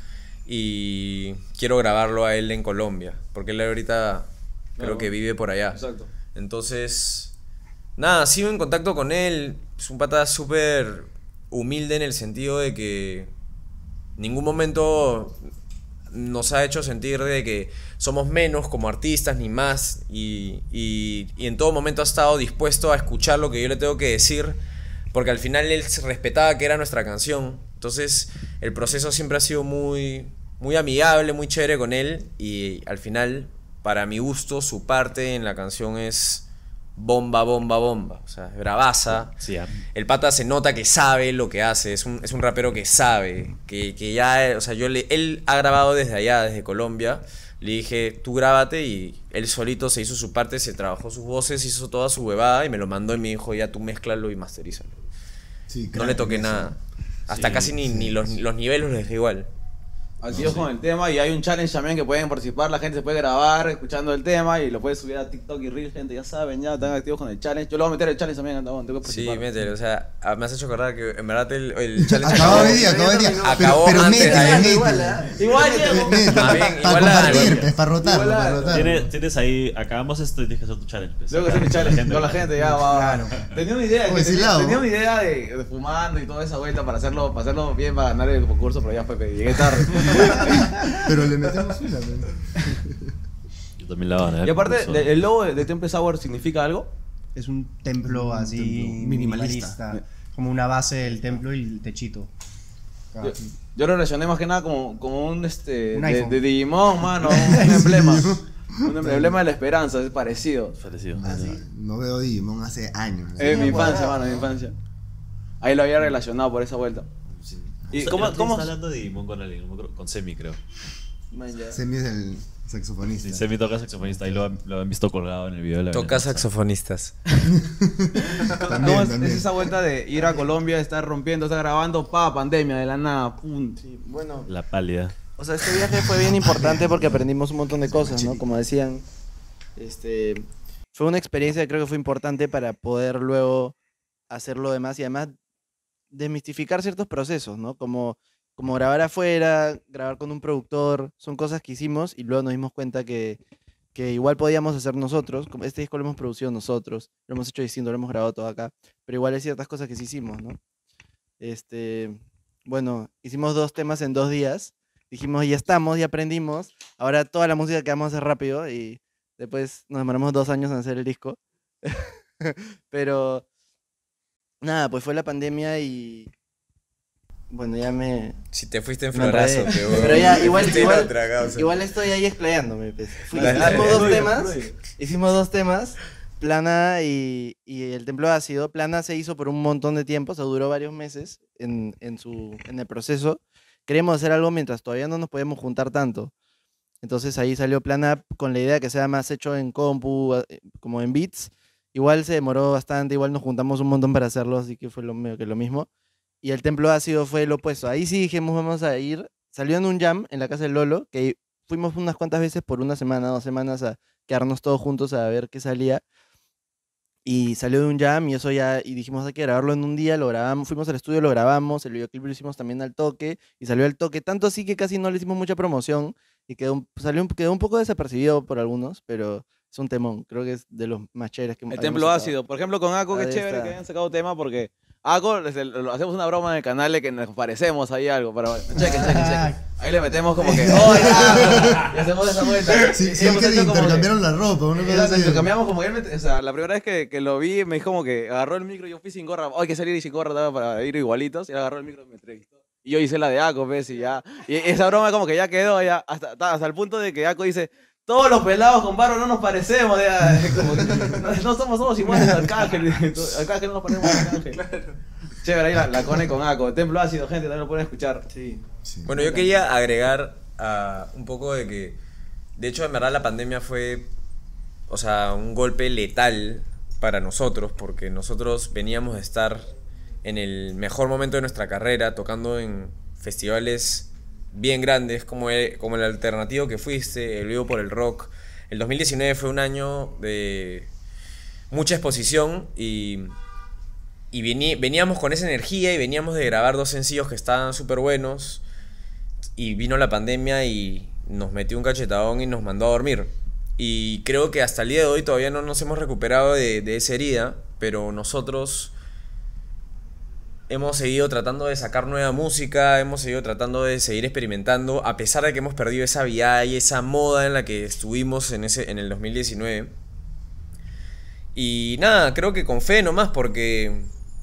Y quiero grabarlo a él en Colombia, porque él ahorita creo Claro. que vive por allá. Exacto. Entonces, nada, sigo en contacto con él. Es un pata súper humilde en el sentido de que ningún momento nos ha hecho sentir de que somos menos como artistas ni más, y, y, y en todo momento ha estado dispuesto a escuchar lo que yo le tengo que decir, porque al final él se respetaba que era nuestra canción. Entonces el proceso siempre ha sido muy, muy amigable, muy chévere con él, y al final, para mi gusto, su parte en la canción es bomba, bomba, bomba. O sea, bravaza. Sí, ah. El pata se nota que sabe lo que hace, es un, es un rapero que sabe, que, que ya, o sea, yo le, él ha grabado desde allá, desde Colombia. Le dije, tú grábate, y él solito se hizo su parte, se trabajó sus voces, hizo toda su huevada y me lo mandó y me dijo, ya tú mézclalo y masterízalo. Sí, No crack le toqué en eso. nada. Hasta Sí, casi ni, sí, ni los, sí. los niveles los dejé igual. Activos con el tema, y hay un challenge también que pueden participar, la gente se puede grabar escuchando el tema y lo puede subir a TikTok y Reel, gente, ya saben, ya están activos con el challenge. Yo lo voy a meter el challenge también, Andabón, tengo que Sí, participar. métele, o sea, ah, me has hecho acordar que en verdad el, el challenge Acabó acabó. hoy día, acabó hoy día. Acabó pero, pero antes de métele, ayer. métele. Igual, ¿ah? Igual, Diego. Métele, Más bien, para igual a- compartir, pues, para rotarlo, igual a- para rotarlo. Tienes, tienes ahí, acabamos esto y tienes que hacer tu challenge. pues. Tengo que hacer mi Acá, challenge con la gente, ya va. Claro. Tenía una idea, Oye, que sí, tenía, Lau. tenía una idea de, de fumando y toda esa vuelta para hacerlo, para hacerlo bien, para ganar el concurso, pero ya Pepe, llegué tarde. Pero le metemos una, man. Yo también la voy a ganar. Y aparte, Eso. de- ¿el logo de, de Temple Sour significa algo? Es un templo Un así templo minimalista. minimalista. Como una base del templo y el techito. Yo, yo lo relacioné más que nada como, como un este Un de, iPhone. de Digimon, mano, un emblema. Un emblema de la esperanza, es parecido. Parecido. Ah, sí. No veo Digimon hace años. En mi infancia, mano, en mi infancia. Ahí lo había relacionado por esa vuelta. Sí. ¿Y O sea, cómo- el otro día cómo- estaba hablando de Digimon con alguien? No me acuerdo, con Semi, creo. Semi es el saxofonista. Sí, Semi toca saxofonista. Ahí lo, han- lo han visto colgado en el video de la Toca venganza. saxofonistas. También, ¿Cómo es, también. es esa vuelta de ir a Colombia, estar rompiendo, estar grabando, pa, pandemia, de la nada, pum? Sí, bueno, La pálida. o sea, este viaje fue bien importante porque aprendimos un montón de cosas, ¿no? Como decían, este, fue una experiencia que creo que fue importante para poder luego hacer lo demás y además desmistificar ciertos procesos, ¿no? Como, como grabar afuera, grabar con un productor, son cosas que hicimos y luego nos dimos cuenta que, que igual podíamos hacer nosotros. Como este disco lo hemos producido nosotros, lo hemos hecho distinto, lo hemos grabado todo acá, pero igual hay ciertas cosas que sí hicimos, ¿no? Este, bueno, hicimos dos temas en dos días. Dijimos, ya estamos, ya aprendimos. Ahora toda la música que vamos a hacer rápido y después nos demoramos dos años en hacer el disco. Pero nada, pues fue la pandemia y bueno, ya me... Si te fuiste en Me enredé. florazo, te Pero ya, igual- fuiste en igual- otra causa. Igual estoy ahí explayándome. Pues. Fui- Dale, dale, hicimos dos fluye, temas. fluye. Hicimos dos temas. Plana y, y el Templo Ácido. Plana se hizo por un montón de tiempo, o sea, duró varios meses en, en, su, en el proceso. Queríamos hacer algo mientras todavía no nos podíamos juntar tanto. Entonces ahí salió Plana con la idea que sea más hecho en compu, eh, como en beats. Igual se demoró bastante, igual nos juntamos un montón para hacerlo, así que fue lo, medio que lo mismo. Y el Templo Ácido fue lo opuesto. Ahí sí dijimos, vamos a ir. Salió en un jam en la casa del Lolo, que fuimos unas cuantas veces por una semana, dos semanas a quedarnos todos juntos a ver qué salía. Y salió de un jam y eso ya, y dijimos hay que grabarlo en un día, lo grabamos, fuimos al estudio, lo grabamos, el videoclip lo hicimos también al toque, y salió al toque, tanto así que casi no le hicimos mucha promoción, y quedó, un- salió, un- quedó un poco desapercibido por algunos, pero es un temón, creo que es de los más chéveres que El hemos Templo sacado. Ácido. Por ejemplo, con Aco, qué Ahí chévere está. que hayan sacado tema porque Aco, les- lo- hacemos una broma en el canal de que nos parecemos ahí algo. Pero cheque, cheque, cheque. Ahí le metemos como que, ¡oh, ya! Y hacemos esa vuelta. Sí, Y sí, hemos que le hecho como intercambiaron la ropa, una Y cosa nos así. intercambiamos como que él me, o sea, la primera vez que, que lo vi me dijo como que agarró el micro y yo fui sin gorra. Oh, hay que salir y sin gorra estaba para ir igualitos. Y él agarró el micro y me entrevistó. Y yo hice la de Aco, pues, y ya. Y esa broma como que ya quedó, ya. Hasta, hasta el punto de que Aco dice, todos los pelados con barro no nos parecemos, ya. Como que, no, no somos todos iguales al Arcángel. Arcángel no nos parecemos al Arcángel. Chévere, ahí la, la cone con Aco. Templo Ácido, gente, también lo pueden escuchar. Sí. Sí. Bueno, yo quería agregar a un poco de que, de hecho, en verdad la pandemia fue, o sea, un golpe letal para nosotros, porque nosotros veníamos de estar en el mejor momento de nuestra carrera, tocando en festivales bien grandes, como el, como el Alternativo que fuiste, el Vivo por el Rock. El dos mil diecinueve fue un año de mucha exposición y, y vení, veníamos con esa energía y veníamos de grabar dos sencillos que estaban súper buenos. Y vino la pandemia y nos metió un cachetadón y nos mandó a dormir. Y creo que hasta el día de hoy todavía no nos hemos recuperado de, de esa herida, pero nosotros hemos seguido tratando de sacar nueva música, hemos seguido tratando de seguir experimentando, a pesar de que hemos perdido esa vida y esa moda en la que estuvimos en, ese, en el dos mil diecinueve. Y nada, creo que con fe nomás, porque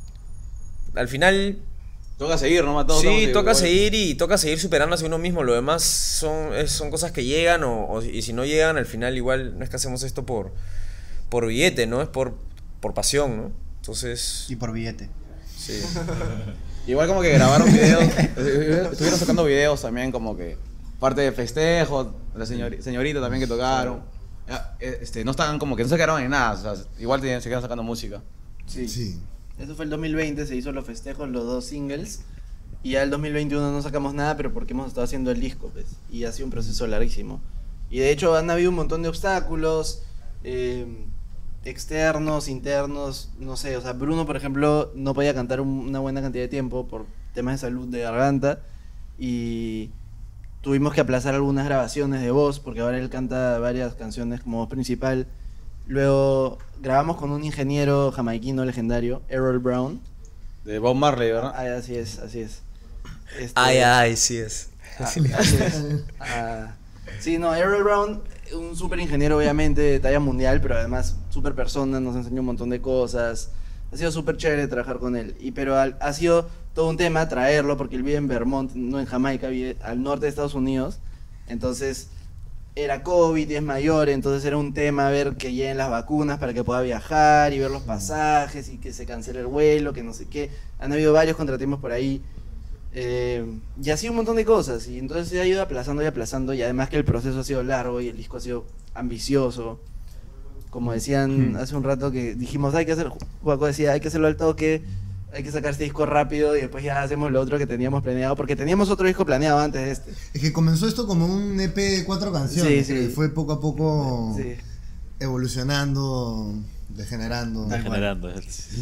al final... Toca seguir, ¿no? Todos Sí, estamos toca igual. seguir y toca seguir superándose uno mismo. Lo demás son, es- son cosas que llegan o, o- y si no llegan, al final igual no es que hacemos esto por, por billete, ¿no? Es por, por pasión, ¿no? Entonces, Y por billete. sí. Igual como que grabaron videos, estuvieron sacando videos también como que parte de festejos, la señori- señorita también que tocaron. Ya, eh, Este, no estaban como que no se quedaron en nada, o sea, igual tenían- se quedaron sacando música. Sí. Sí. Eso fue el dos mil veinte, se hizo los festejos, los dos singles. Y ya el dos mil veintiuno no sacamos nada, pero porque hemos estado haciendo el disco, pues. Y ha sido un proceso larguísimo. Y de hecho han habido un montón de obstáculos, eh, externos, internos, no sé. O sea, Bruno, por ejemplo, no podía cantar un- una buena cantidad de tiempo por temas de salud de garganta. Y tuvimos que aplazar algunas grabaciones de voz, porque ahora él canta varias canciones como voz principal. Luego grabamos con un ingeniero jamaiquino legendario, Errol Brown. De Bob Marley, ¿verdad? Ah, así es, así es. Este, Ay, ay, sí es. ah, así es. Ah, sí, no, Errol Brown, un súper ingeniero obviamente de talla mundial, pero además súper persona, nos enseñó un montón de cosas. Ha sido súper chévere trabajar con él. Y, pero al- ha sido todo un tema traerlo, porque él vive en Vermont, no en Jamaica, vive al norte de Estados Unidos. Entonces era COVID y es mayor, entonces era un tema ver que lleguen las vacunas para que pueda viajar y ver los pasajes y que se cancele el vuelo, que no sé qué. Han habido varios contratiempos por ahí. Eh, y así un montón de cosas. Y entonces se ha ido aplazando y aplazando. Y además que el proceso ha sido largo y el disco ha sido ambicioso. Como decían hace un rato que dijimos, hay que hacer, Juaco decía, hay que hacerlo al toque, hay que sacar este disco rápido y después ya hacemos lo otro que teníamos planeado. Porque teníamos otro disco planeado antes de este. Es que comenzó esto como un E P de cuatro canciones. Sí, sí. que fue poco a poco Sí, evolucionando, degenerando. Tal cual. Generando.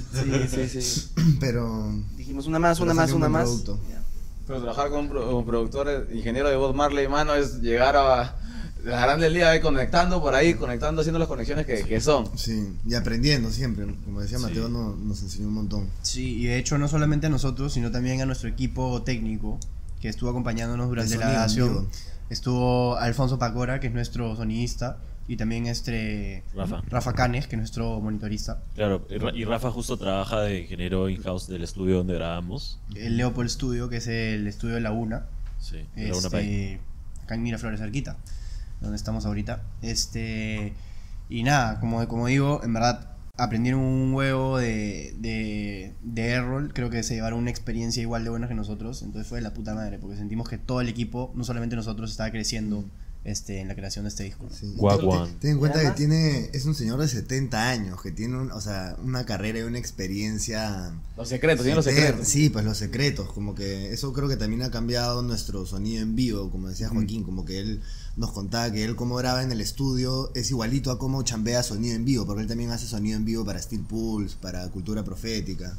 sí, sí, sí. Pero Dijimos una más, una Pero más, salió un una buen más. producto. Ya. Pero trabajar con un, pro- un productor, eh, ingeniero de Bob Marley, mano, es llegar a la grande liga, eh, conectando por ahí, conectando, haciendo las conexiones que, que son. sí, y aprendiendo siempre. Como decía Sí. Mateo, no- nos enseñó un montón. Sí, y de hecho no solamente a nosotros, sino también a nuestro equipo técnico que estuvo acompañándonos durante De la sonido en grabación. vivo. Estuvo Alfonso Pacora, que es nuestro sonidista, y también este Rafa. Rafa Canes, que es nuestro monitorista. Claro, y Ra- y Rafa justo trabaja de ingeniero in-house del estudio donde grabamos. El Leopold Studio, que es el estudio de Laguna, Sí, de Laguna Pai. este, acá en Miraflores cerquita, donde estamos ahorita. Este, y nada, como, como digo, en verdad aprendieron un huevo de, de, de Errol. Creo que se llevaron una experiencia igual de buena que nosotros. Entonces fue de la puta madre, porque sentimos que todo el equipo, no solamente nosotros, estaba creciendo este, en la creación de este disco. Sí. Guaguán. Ten, ten en cuenta que Además- tiene es un señor de setenta años, que tiene un- o sea, una carrera y una experiencia. Los secretos, tienen los eterna. secretos. Sí, pues los secretos, como que eso creo que también ha cambiado nuestro sonido en vivo, como decía Joaquín, como que él nos contaba que él como graba en el estudio es igualito a cómo chambea sonido en vivo, porque él también hace sonido en vivo para Steel Pulse, para Cultura Profética,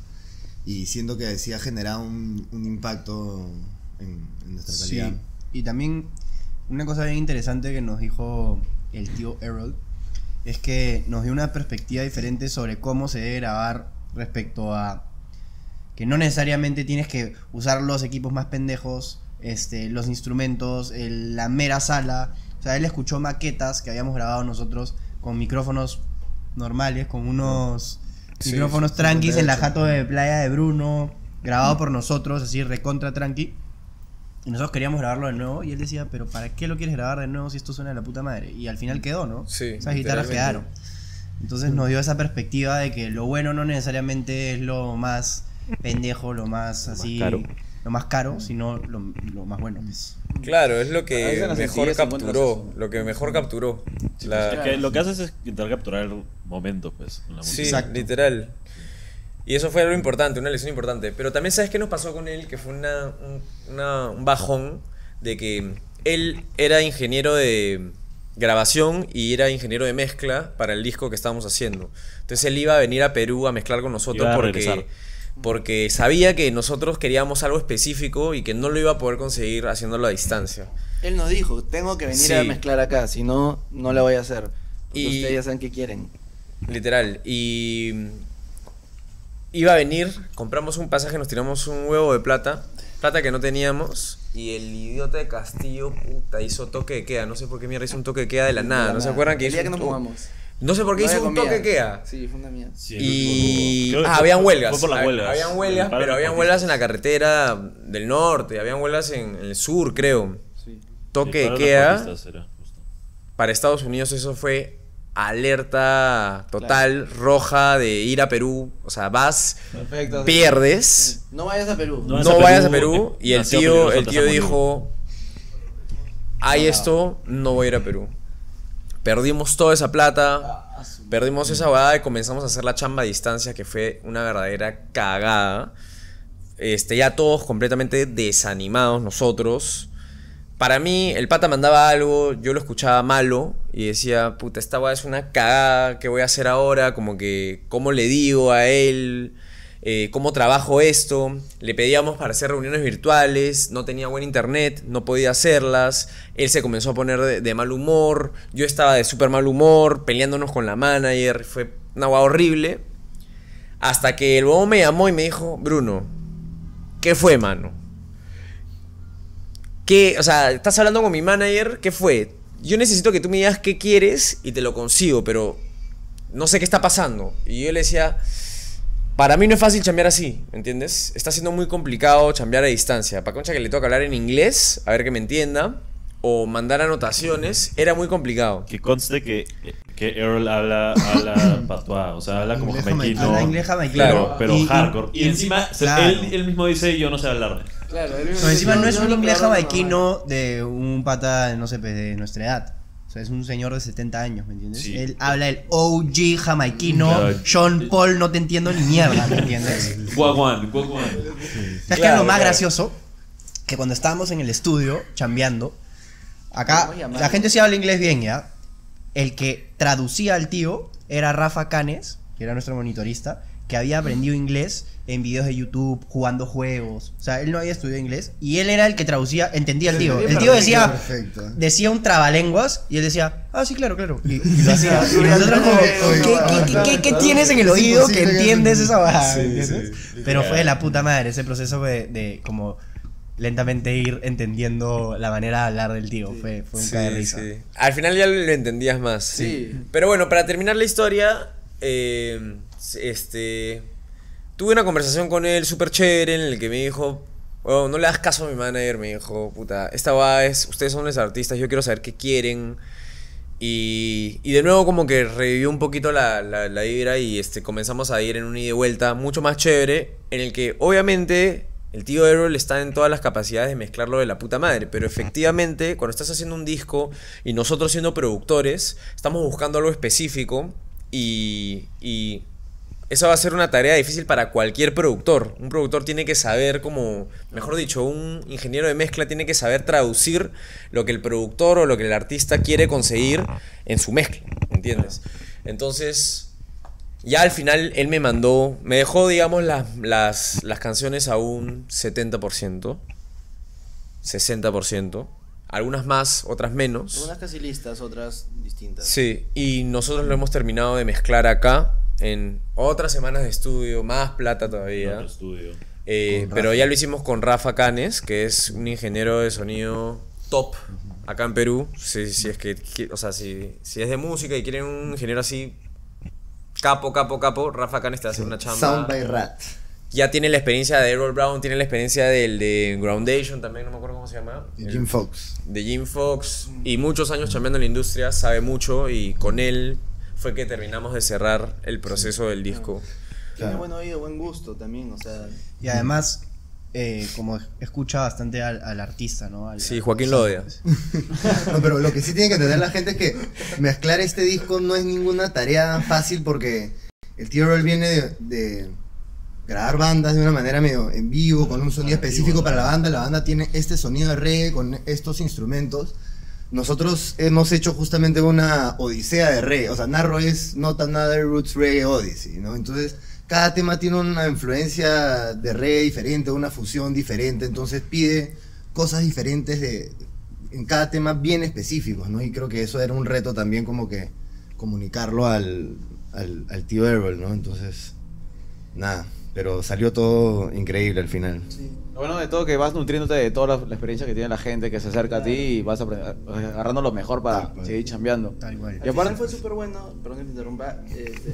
y siento que sí ha generado un, un impacto en, en nuestra calidad. Sí, y también una cosa bien interesante que nos dijo el tío Errol es que nos dio una perspectiva diferente sobre cómo se debe grabar respecto a que no necesariamente tienes que usar los equipos más pendejos este, los instrumentos, el- la mera sala. O sea, él escuchó maquetas que habíamos grabado nosotros con micrófonos normales, con unos Sí, micrófonos sí, tranquis en la cincuenta y ocho. jato de playa de Bruno, grabado por nosotros, así recontra tranqui. Y nosotros queríamos grabarlo de nuevo y él decía, pero ¿para qué lo quieres grabar de nuevo si esto suena de la puta madre? Y al final quedó, ¿no? Sí, Esas guitarras literalmente. quedaron. Entonces nos dio esa perspectiva de que lo bueno no necesariamente es lo más pendejo, lo más así, caro. lo más caro, sino lo, lo más bueno. Pues. Claro, es lo A que veces en la mejor sencillez encuentras capturó. eso. Lo que mejor capturó. La- Es que lo que haces es intentar capturar momentos, pues, en la Sí, música. Exacto. literal. Y eso fue algo importante, una lección importante. Pero también, ¿sabes qué nos pasó con él? Que fue una, un, una- un bajón de que él era ingeniero de grabación y era ingeniero de mezcla para el disco que estábamos haciendo. Entonces él iba a venir a Perú a mezclar con nosotros Iba a porque, regresar. porque sabía que nosotros queríamos algo específico y que no lo iba a poder conseguir haciéndolo a distancia. Él nos dijo, tengo que venir Sí. a mezclar acá, si no, no la voy a hacer. Porque Y- ustedes ya saben qué quieren. Literal. Y iba a venir, compramos un pasaje, nos tiramos un huevo de plata, plata que no teníamos. Y el idiota de Castillo, puta, hizo toque de queda. No sé por qué mierda hizo un toque de queda de la nada. ¿No se acuerdan que El hizo día que un nos to- jugamos. No sé por qué No hizo había un toque de comida. queda. Sí, fue una mierda. Sí, el Y último- creo que ah, fue- habían fue- huelgas. Fue por las Hab- huelgas. Habían huelgas, El paro pero de habían los huelgas en la carretera del norte, habían huelgas en el sur, creo. Sí. Toque transportistas. de El paro de los queda. transportistas era, justo. Para Estados Unidos eso fue alerta total, roja de ir a Perú. O sea, vas, Perfecto. pierdes. No vayas a Perú. No No, vayas a vayas a Perú, Perú. Y el nació tío, peligroso, el te tío vas a morir. dijo, hay esto, no voy a ir a Perú. Perdimos toda esa plata, perdimos esa huevada y comenzamos a hacer la chamba a distancia, que fue una verdadera cagada. Este, ya todos completamente desanimados nosotros. Para mí, el pata mandaba algo, yo lo escuchaba malo y decía, puta, esta weá es una cagada, ¿qué voy a hacer ahora? Como que, ¿cómo le digo a él? Eh, ¿Cómo trabajo esto? Le pedíamos para hacer reuniones virtuales, no tenía buen internet, no podía hacerlas. Él se comenzó a poner de, de mal humor, yo estaba de súper mal humor, peleándonos con la manager, fue una weá horrible. Hasta que el bobo me llamó y me dijo, Bruno, ¿qué fue, mano? ¿Qué? O sea, estás hablando con mi manager, ¿qué fue? Yo necesito que tú me digas qué quieres y te lo consigo, pero no sé qué está pasando. Y yo le decía, para mí no es fácil chambear así, ¿me entiendes? Está siendo muy complicado chambear a distancia. Para concha que le toca hablar en inglés, a ver que me entienda, o mandar anotaciones, era muy complicado. Que conste que, que Earl habla, habla patuá, o sea, habla como Inglés jamaiquino. Habla inglés jamaiquino. Claro, pero Y- y- hardcore. Y, y- encima, se- claro. él, él mismo dice, yo no sé hablar. Claro, No, encima no es un inglés cabrón, jamaiquino de un pata, no sé, pues, de nuestra edad. O sea, es un señor de setenta años, ¿me entiendes? Sí. Él habla el O G jamaiquino. Claro. Sean Paul, no te entiendo ni mierda, ¿me entiendes? Guaguan, guaguan. ¿Sabes qué es Claro, lo más claro. gracioso? Que cuando estábamos en el estudio, chambeando, acá Vamos a llamar. la gente sí habla inglés bien, ¿ya? El que traducía al tío era Rafa Canes, que era nuestro monitorista, que había aprendido inglés en videos de YouTube, jugando juegos. O sea, él no había estudiado inglés y él era el que traducía, entendía al tío. El tío decía, Perfecto. decía un trabalenguas y él decía, ah, sí, claro, claro. Y, y lo hacía. Y nosotros como, ¿qué, qué, qué, qué- qué tienes en el oído que entiendes esa bajada? Pero fue de la puta madre ese proceso de, de como lentamente ir entendiendo la manera de hablar del tío. Fue, fue un Sí, cae de risa. sí. Al final ya lo entendías más. Sí. Pero bueno, para terminar la historia, eh, este, tuve una conversación con él súper chévere en el que me dijo, "Bueno, no le das caso a mi manager", me dijo, puta, esta va es, ustedes son los artistas, yo quiero saber qué quieren. Y, y de nuevo como que revivió un poquito la, la, la vibra y este, comenzamos a ir en un ida y vuelta mucho más chévere, en el que obviamente el tío Errol está en todas las capacidades de mezclarlo de la puta madre, pero efectivamente cuando estás haciendo un disco y nosotros siendo productores, estamos buscando algo específico y, y eso va a ser una tarea difícil para cualquier productor. Un productor tiene que saber como, mejor dicho, un ingeniero de mezcla tiene que saber traducir lo que el productor o lo que el artista quiere conseguir en su mezcla, ¿entiendes? Entonces, ya al final él me mandó, me dejó, digamos, las, las, las canciones a un setenta por ciento, sesenta por ciento, algunas más, otras menos. Algunas casi listas, otras distintas. Sí, y nosotros lo hemos terminado de mezclar acá en otras semanas de estudio, más plata En todavía. otro estudio. Eh, Con pero Rafa. ya lo hicimos con Rafa Canes, que es un ingeniero de sonido top acá en Perú. Si, si es que, qui- o sea, si, si es de música y quieren un ingeniero así capo, capo, capo, Rafa Canes te hace una chamba. Sound by Rat. Ya tiene la experiencia de Errol Brown, tiene la experiencia del de Groundation también, no me acuerdo cómo se llama. Y Jim Fox. De Jim Fox, y muchos años chambeando en la industria, sabe mucho, y con él fue que terminamos de cerrar el proceso del disco. Tiene Claro. buen oído, buen gusto también, o sea. Y además, eh, como escucha bastante al, al artista, ¿no? Al- Sí, al- Joaquín lo odia. No, pero lo que sí tiene que entender la gente es que mezclar este disco no es ninguna tarea fácil porque el tío Earl viene de, de grabar bandas de una manera medio en vivo, con un sonido específico para la banda. La banda tiene este sonido de reggae con estos instrumentos. Nosotros hemos hecho justamente una odisea de reggae. O sea, Narro es Not Another Roots Reggae Odyssey, ¿no? Entonces, cada tema tiene una influencia de reggae diferente, una fusión diferente. Entonces, pide cosas diferentes de, en cada tema bien específicos, ¿no? Y creo que eso era un reto también como que comunicarlo al, al, al tío Errol, ¿no? Entonces, nada, pero salió todo increíble al final. Lo bueno de todo es que vas nutriéndote de toda la, la experiencia que tiene la gente que se acerca a ti y vas apre- agarrando lo mejor para Tal cual. seguir chambeando. Tal cual. Y Y aparte aparte fue súper bueno, perdón que te interrumpa. este,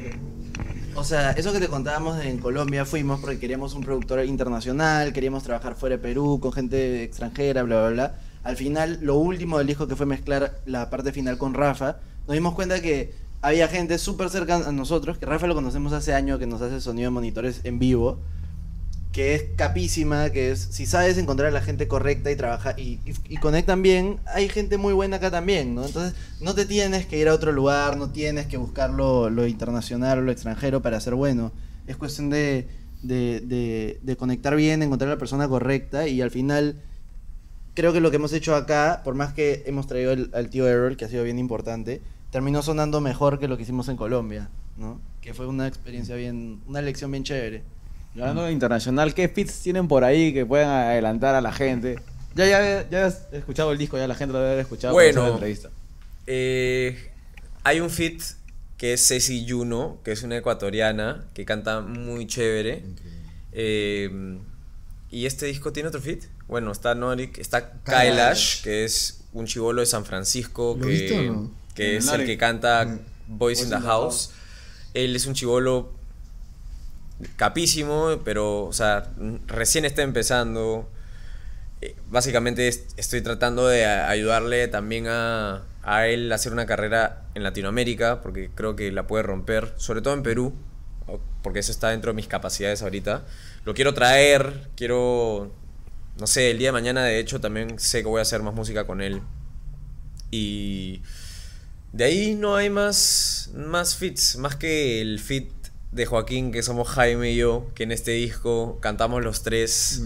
o sea, eso que te contábamos de en Colombia fuimos porque queríamos un productor internacional, queríamos trabajar fuera de Perú, con gente extranjera, bla, bla, bla. Al final, lo último del disco que fue mezclar la parte final con Rafa, nos dimos cuenta que había gente súper cerca a nosotros, que Rafa lo conocemos hace años, que nos hace sonido de monitores en vivo, que es capísima, que es, si sabes encontrar a la gente correcta y trabaja y, y, y conectan bien, hay gente muy buena acá también, ¿no? Entonces, no te tienes que ir a otro lugar, no tienes que buscar lo, lo internacional o lo extranjero para ser bueno. Es cuestión de, de, de, de conectar bien, encontrar a la persona correcta y al final, creo que lo que hemos hecho acá, por más que hemos traído el- al tío Errol, que ha sido bien importante, terminó sonando mejor que lo que hicimos en Colombia, ¿no? Que fue una experiencia bien, una lección bien chévere. Y hablando de internacional, ¿qué fits tienen por ahí que puedan adelantar a la gente? Ya, ya, ya has escuchado el disco, ya la gente lo debe haber escuchado. Bueno. por la entrevista. Eh, hay un feat que es Ceci Juno, que es una ecuatoriana que canta muy chévere. Eh, y este disco tiene otro feat. Bueno, está Norik, está Kailash. Kailash, que es un chibolo de San Francisco ¿Lo que, viste o no? que es el Norik. que canta Mm. Boys in the House. Él es un chibolo capísimo, pero, o sea, recién está empezando. Eh, Básicamente est- estoy tratando de a- ayudarle también a, a él a hacer una carrera en Latinoamérica, porque creo que la puede romper, sobre todo en Perú, o- porque eso está dentro de mis capacidades ahorita. Lo quiero traer, quiero, no sé, el día de mañana de hecho también sé que voy a hacer más música con él. Y de ahí no hay más, más feats, más que el feat de Joaquín, que somos Jaime y yo, que en este disco cantamos los tres.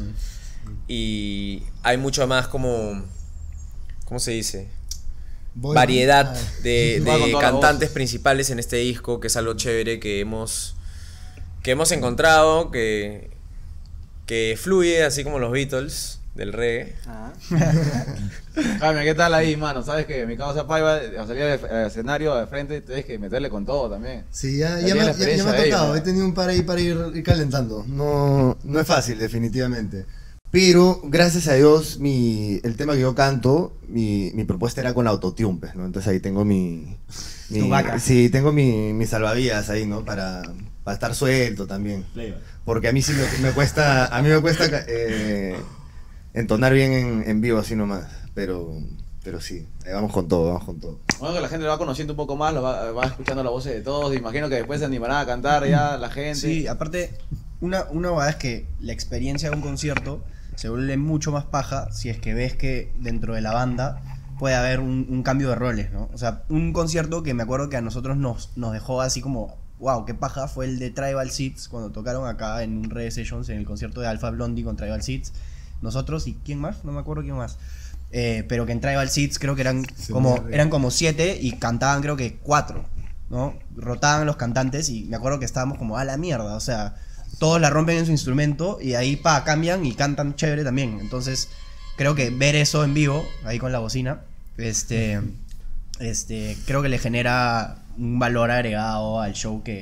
Y hay mucho más como, ¿cómo se dice? Boy- Variedad Ah, de, Va con de toda la cantantes voz. principales en este disco, que es algo chévere que hemos, que hemos encontrado, que, que fluye así como los Beatles del reggae. Ah. Jaime, ¿qué tal ahí, mano? Sabes que mi causa Paiva, a salir al al escenario de frente, tienes que meterle con todo también. Sí, ya, Ya ya, tiene me, la ya- ya me experiencia ha de ello, tocado. ¿no? He tenido un par ahí para ir, ir calentando. No, no es fácil, definitivamente. Pero, gracias a Dios, mi, el tema que yo canto, mi, mi propuesta era con autotune, pues, ¿no? Entonces ahí tengo mi... mi Tu vaca. sí, tengo mi, mi salvavidas ahí, ¿no? Para, para estar suelto también. Porque a mí sí me, me cuesta, a mí me cuesta eh, entonar bien en, en vivo así nomás. Pero, pero sí, ahí vamos con todo, vamos con todo. Bueno, que la gente lo va conociendo un poco más, lo va, va escuchando las voces de todos. Imagino que después se animarán a cantar ya la gente. Sí, aparte, una, una verdad es que la experiencia de un concierto se vuelve mucho más paja si es que ves que dentro de la banda puede haber un, un cambio de roles, ¿no? O sea, un concierto que me acuerdo que a nosotros nos, nos dejó así como, wow, qué paja, fue el de Tribal Seeds, cuando tocaron acá en un Reggae Sessions, en el concierto de Alpha Blondie con Tribal Seeds. Nosotros y ¿quién más? No me acuerdo quién más. Eh, pero que en Tribal Seeds creo que eran Se como, me- eran como siete y cantaban creo que cuatro, ¿no? Rotaban los cantantes y me acuerdo que estábamos como a la mierda, o sea, todos la rompen en su instrumento y ahí pa, cambian y cantan chévere también. Entonces, creo que ver eso en vivo, ahí con la bocina, este, este, creo que le genera un valor agregado al show que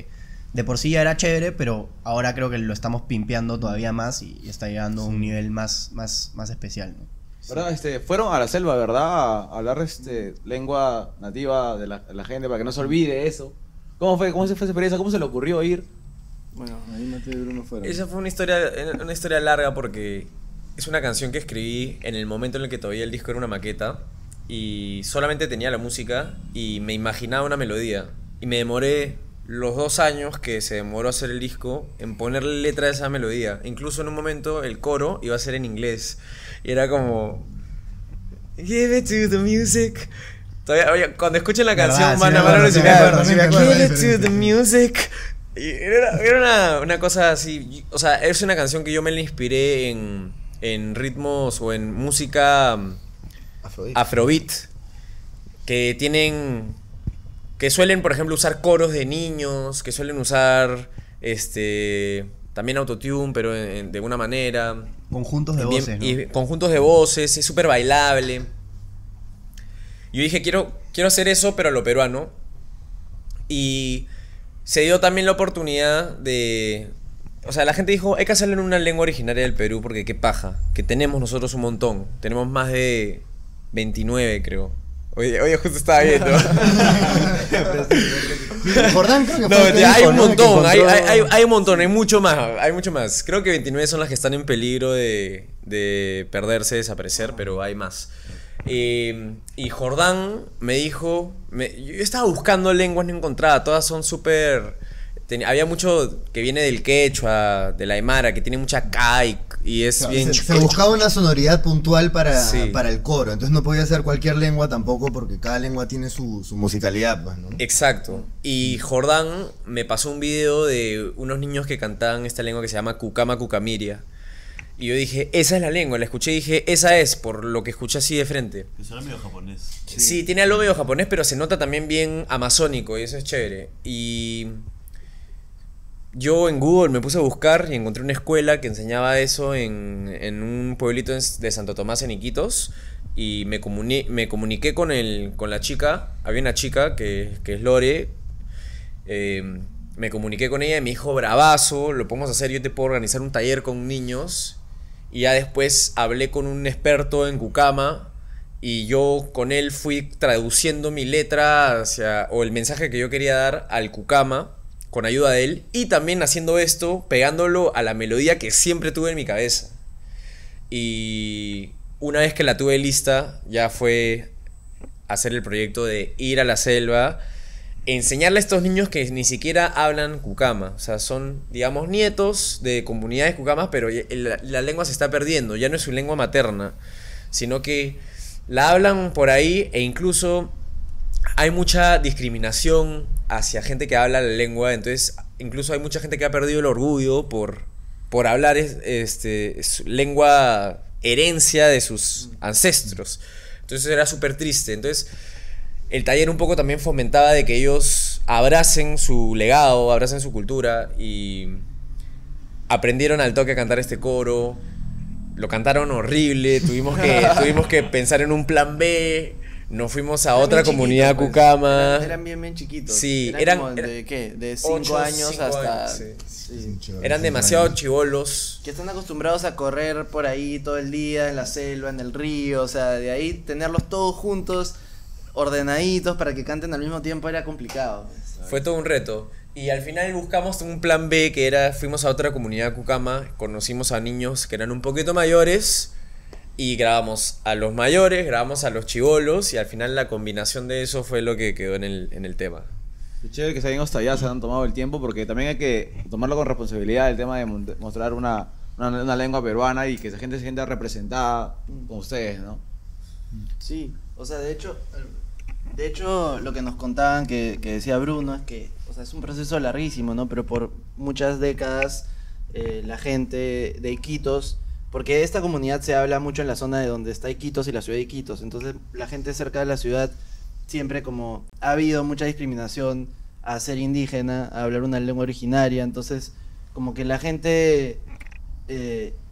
de por sí ya era chévere, pero ahora creo que lo estamos pimpeando todavía más y está llegando a un nivel más, más, más especial, ¿no? ¿Verdad? Este, fueron a la selva, ¿verdad? A hablar este, lengua nativa de la, de la gente para que no se olvide eso. ¿Cómo fue? ¿Cómo se fue esa experiencia? ¿Cómo se le ocurrió ir? Bueno, ahí Mateo y Bruno fueron. Esa fue una historia, una historia larga porque es una canción que escribí en el momento en el que todavía el disco era una maqueta y solamente tenía la música y me imaginaba una melodía. Y me demoré los dos años que se demoró hacer el disco en ponerle letra a esa melodía. Incluso en un momento el coro iba a ser en inglés. Y era como... Give it to the music. Todavía, oye, cuando escuchen la canción van a ver a Give it to the music. Y era, era una, una cosa así. O sea, es una canción que yo me la inspiré en, en ritmos o en música Afrobeat. afrobeat. Que tienen... Que suelen, por ejemplo, usar coros de niños. Que suelen usar... este También autotune, pero en, de una manera... Conjuntos de Bien, voces, ¿no? y conjuntos de voces, es súper bailable. Yo dije, quiero, quiero hacer eso, pero a lo peruano. Y se dio también la oportunidad de... O sea, la gente dijo, hay que hacerlo en una lengua originaria del Perú, porque qué paja, que tenemos nosotros un montón. Tenemos más de veintinueve, creo. Oye, oye justo estaba viendo. Jordán creo que No, fue el que hay dijo, un ¿no? Que montón, hay, encontró- hay, hay, hay un montón, hay mucho más, hay mucho más. Creo que veintinueve son las que están en peligro de, de perderse, desaparecer, pero hay más. Eh, y Jordán me dijo, me, yo estaba buscando lenguas, no encontraba, todas son súper... ten- Había mucho que viene del quechua, de la aymara, que tiene mucha K y, y es Se, bien... se buscaba una sonoridad puntual para, Sí. para el coro, entonces no podía ser cualquier lengua tampoco porque cada lengua tiene su, su musicalidad, pues, ¿no? Exacto. Y Jordán me pasó un video de unos niños que cantaban esta lengua que se llama Cucama Cucamiria. Y yo dije, esa es la lengua. La escuché y dije, esa es, por lo que escuché así de frente. Que suena medio japonés. Sí, tiene algo medio japonés, pero se nota también bien amazónico y eso es chévere. Y yo en Google me puse a buscar y encontré una escuela que enseñaba eso en, en un pueblito en- de Santo Tomás en Iquitos. Y me, comuni- me comuniqué con, el, con la chica. Había una chica que, que es Lore. Eh, me comuniqué con ella y me dijo, bravazo, lo podemos hacer, yo te puedo organizar un taller con niños. Y ya después hablé con un experto en Cucama y yo con él fui traduciendo mi letra hacia, o el mensaje que yo quería dar al Cucama con ayuda de él, y también haciendo esto, pegándolo a la melodía que siempre tuve en mi cabeza. Y una vez que la tuve lista, ya fue hacer el proyecto de ir a la selva, enseñarle a estos niños que ni siquiera hablan Cucama. O sea, son, digamos, nietos de comunidades cucamas, pero ya- la, la lengua se está perdiendo. Ya no es su lengua materna, sino que la hablan por ahí e incluso hay mucha discriminación hacia gente que habla la lengua. Entonces, incluso hay mucha gente que ha perdido el orgullo por, por hablar es- este, su lengua herencia de sus ancestros. Entonces era súper triste. Entonces el taller un poco también fomentaba de que ellos abracen su legado, abracen su cultura y aprendieron al toque a cantar este coro. Lo cantaron horrible, tuvimos que, tuvimos que pensar en un plan B, nos fuimos a Eran otra bien comunidad chiquitos, pues. cucama. Eran, eran bien, bien chiquitos. Sí, eran, eran- como eran de qué, de ocho, cinco años cinco hasta... años, sí. sí. Eran demasiado chivolos. Que están acostumbrados a correr por ahí todo el día, en la selva, en el río, o sea, de ahí tenerlos todos juntos, ordenaditos, para que canten al mismo tiempo era complicado. Fue todo un reto. Y al final buscamos un plan B que era, fuimos a otra comunidad cucama, conocimos a niños que eran un poquito mayores y grabamos a los mayores, grabamos a los chivolos y al final la combinación de eso fue lo que quedó en el, en el tema. Qué chévere que se hayan hasta allá, se han tomado el tiempo, porque también hay que tomarlo con responsabilidad el tema de mon- mostrar una, una, una lengua peruana y que esa gente se sienta representada con ustedes, ¿no? Sí, o sea, de hecho, de hecho lo que nos contaban que, que decía Bruno es que, o sea, es un proceso larguísimo, ¿no? Pero por muchas décadas eh, la gente de Iquitos, porque esta comunidad se habla mucho en la zona de donde está Iquitos y la ciudad de Iquitos, entonces la gente cerca de la ciudad siempre como ha habido mucha discriminación a ser indígena, a hablar una lengua originaria, entonces como que la gente eh,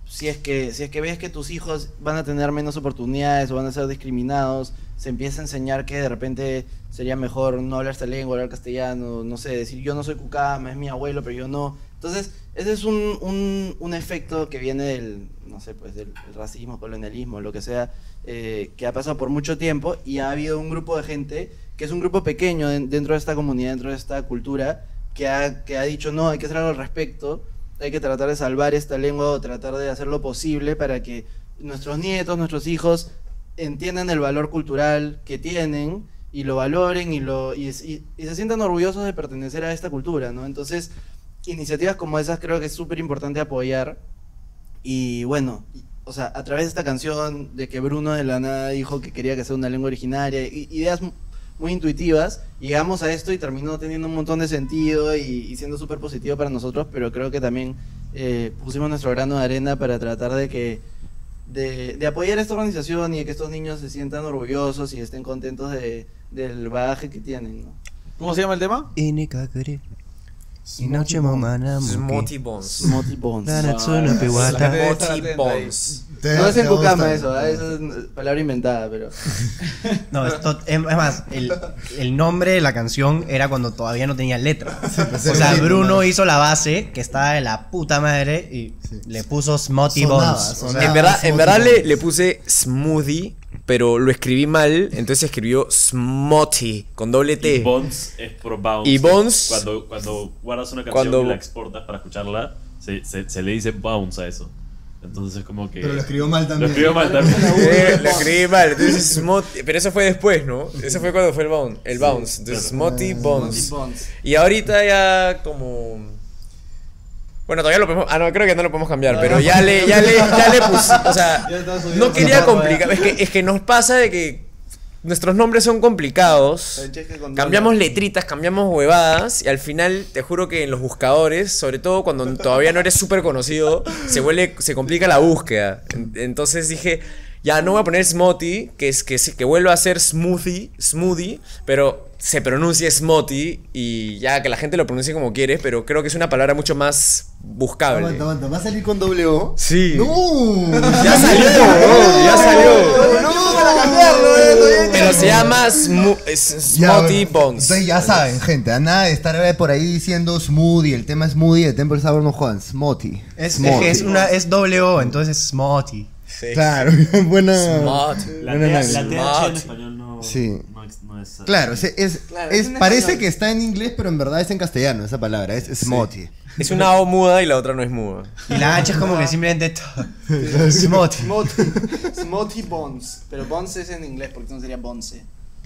si es que si es que ves que tus hijos van a tener menos oportunidades o van a ser discriminados, se empieza a enseñar que de repente sería mejor no hablar esta lengua, hablar castellano, no sé, decir yo no soy cucama, es mi abuelo, pero yo no. Entonces, ese es un, un, un efecto que viene del, no sé, pues del, del racismo, colonialismo, lo que sea, eh, que ha pasado por mucho tiempo y ha habido un grupo de gente, que es un grupo pequeño de- dentro de esta comunidad, dentro de esta cultura, que ha, que ha dicho, no, hay que hacer algo al respecto, hay que tratar de salvar esta lengua o tratar de hacer lo posible para que nuestros nietos, nuestros hijos entiendan el valor cultural que tienen y lo valoren y, lo, y, y- y se sientan orgullosos de pertenecer a esta cultura, ¿no? Entonces, iniciativas como esas creo que es súper importante apoyar y bueno, y- o sea, a través de esta canción de que Bruno de la nada dijo que quería que sea una lengua originaria, i- ideas mu- muy intuitivas, llegamos a esto y terminó teniendo un montón de sentido y, y siendo súper positivo para nosotros, pero creo que también eh, pusimos nuestro grano de arena para tratar de que de, de apoyar a esta organización y de que estos niños se sientan orgullosos y estén contentos de, del bagaje que tienen, ¿no? ¿Cómo se llama el tema? Smoti Smoti Bones. Smoti Bones. Smoti Bones. Te- No es te en va a Cucama gustar. eso, ¿eh? Eso es palabra inventada, pero... No, esto- es es más, el, el nombre de la canción era cuando todavía no tenía letra. pues, O era sea, lindo, Bruno ¿no? hizo la base, que estaba de la puta madre, y Sí. le puso Smotty Sonaba, Bones. O sea, sonaba. En verdad, en Smoti verdad le, Bones. le puse smoothie, pero lo escribí mal, entonces escribió smoti con doble Y T. Bones es por bounce. Y Bones- Cuando, cuando guardas una canción Cuando- y la exportas para escucharla, se, se, se le dice bounce a eso. Entonces es como que... Pero lo escribió mal Lo también. escribió mal también. Eh, lo escribí mal, entonces smoti, pero eso fue después, ¿no? Eso fue cuando fue el bounce, el bounce. Entonces smoti bones. Bones. Y ahorita ya como bueno, todavía lo podemos, ah no, creo que no lo podemos cambiar, pero ya le ya le ya le puse, o sea, Ya está subido. no quería Ya. complicar, es que es que nos pasa de que nuestros nombres son complicados. Francesca con Cambiamos dólar. letritas, cambiamos huevadas y al final te juro que en los buscadores, sobre todo cuando todavía no eres súper conocido, se vuelve, se complica la búsqueda. En- Entonces dije, ya no voy a poner smoothie, que es que, se- que vuelva a ser smoothie, smoothie, pero se pronuncia smoothie y ya que la gente lo pronuncie como quiere, pero creo que es una palabra mucho más buscable. Aguanta, aguanta. ¿Va a salir con doble O? Sí. ¡No! Ya salió, bro, ya salió. ¡No! Para cambiarlo, eh, todavía Pero se llama Smo- es- Ya, Smoothie bueno, Bones. Entonces ya saben, gente, a nada de estar por ahí diciendo smoothie, el tema smoothie, el Temple Sour no jodan, smoothie. es, es Smoothie. que es, una, es doble O, entonces es Smotty. Sí. Claro, buena. Smart. La, buena T- análisis. la T H Smart. en español no, Sí. no, es, no es... Claro, es, es, Claro, es- es en parece español. que está en inglés, pero en verdad es en castellano esa palabra, es smoothie. Es una O muda y la otra no es muda. Y la H es como que simplemente Smotty. Smot- Smotty Bones. Pero Bones es en inglés, porque no sería Bonce.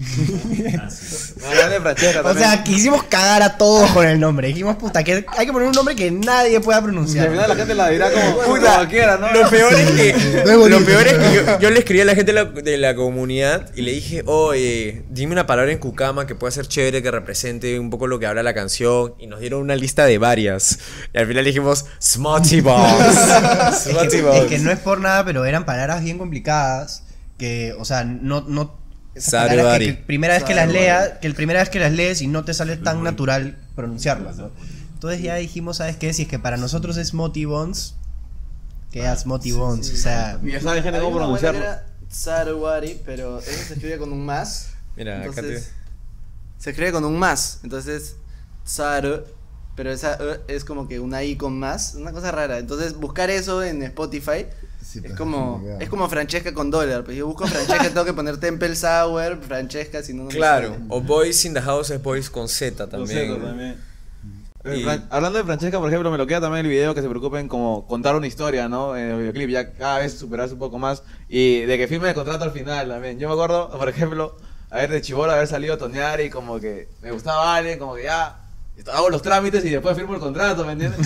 Ah, sí. No, grande Francesca O también. sea, quisimos cagar a todos con el nombre. Dijimos, puta, que hay que poner un nombre que nadie pueda Y al pronunciar. final la gente la dirá como Puta, como quiera, ¿no? Lo peor es que, Es bonito, lo peor es que es yo, yo le escribí a la gente de la, de la comunidad y le dije, oye, dime una palabra en Cucama que pueda ser chévere, que represente un poco lo que habla la canción. Y nos dieron una lista de varias. Y al final dijimos, Smotty Bones. Es Smotty que, Bones. es que no es por nada, pero eran palabras bien complicadas. Que, o sea, no. no esas palabras que, Sarubari. que primera vez que las Sarubari. leas, que la primera vez que las lees y no te sale tan natural pronunciarlas, ¿no? Entonces ya dijimos, ¿sabes qué? Si es que para nosotros es Smotty Bones, queda Smotty Bones. O sea, Y ya saben gente Había cómo una buena que pronunciarlo. era Sarwari, pero eso se escribe con un más. Mira, acá Entonces, te... se escribe con un más. Entonces, Sar, pero esa E es como que una I con más. Una cosa rara. Entonces, buscar eso en Spotify Sí, es pues, como complicado. es como Francesca con dólar. Pues yo busco Francesca, tengo que poner Temple Sour, Francesca, si no, no me Claro, sale. o Boys in the House es Boys con Z Lo también. siento también. Eh, Y- Fran- Hablando de Francesca, por ejemplo, me lo queda también el video que se preocupen como contar una historia, ¿no? En el videoclip, ya cada vez superarse un poco más. Y de que firme el contrato al final también. Yo me acuerdo, por ejemplo, haber de chibolo, haber salido a tonear y como que me gustaba alguien, como que ya hago los trámites y después firmo el contrato, ¿me entiendes?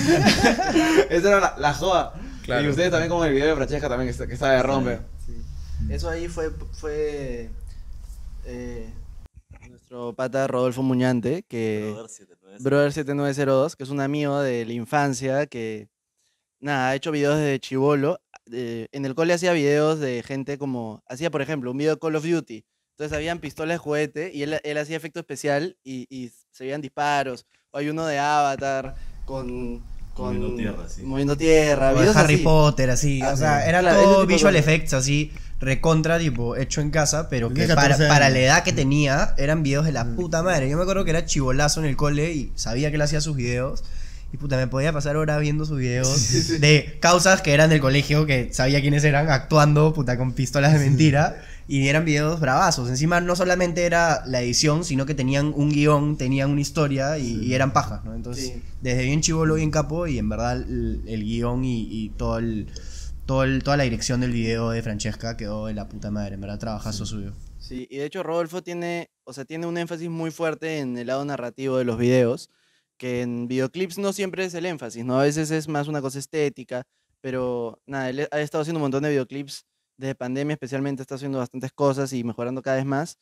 Esa era la, la joda. Claro. Y ustedes también como el video de Francesca también que está, que está de rompe. Sí. Eso ahí fue, fue eh, nuestro pata Rodolfo Muñante, que Brother siete nueve cero dos, que es un amigo de la infancia que nada, ha hecho videos desde chibolo. Eh, en el cole hacía videos de gente como, hacía por ejemplo un video de Call of Duty. Entonces habían pistolas de juguete y él, él hacía efecto especial y, y se veían disparos. O hay uno de Avatar con, con Moviendo tierra, sí. moviendo tierra, O de videos Harry así. Potter, así. Ah, o sea, sí. era Claro, ese todo tipo de visual cosas. effects, así, recontra, tipo, hecho en casa, pero que Tenía para, catorce para años. la edad que tenía, eran videos de la puta madre. Yo me acuerdo que era chivolazo en el cole y sabía que él hacía sus videos. Y puta, me podía pasar horas viendo sus videos de causas que eran del colegio, que sabía quiénes eran, actuando, puta, con pistolas de mentira. Y eran videos bravazos. Encima no solamente era la edición, sino que tenían un guión, tenían una historia y, y eran pajas, ¿no? Entonces, Sí. desde bien chivolo, bien capo, y en verdad el, el guión y, y todo el, todo el, toda la dirección del video de Francesca quedó de la puta madre. En verdad, trabajazo suyo. Sí, y de hecho Rodolfo tiene, o sea, tiene un énfasis muy fuerte en el lado narrativo de los videos, que en videoclips no siempre es el énfasis, ¿no? A veces es más una cosa estética, pero nada, él ha estado haciendo un montón de videoclips desde pandemia, especialmente está haciendo bastantes cosas y mejorando cada vez más.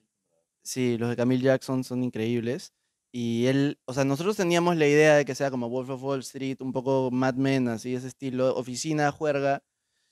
Sí, los de Camille Jackson son increíbles. Y él, o sea, nosotros teníamos la idea de que sea como Wolf of Wall Street, un poco Mad Men, así, ese estilo, oficina, juerga.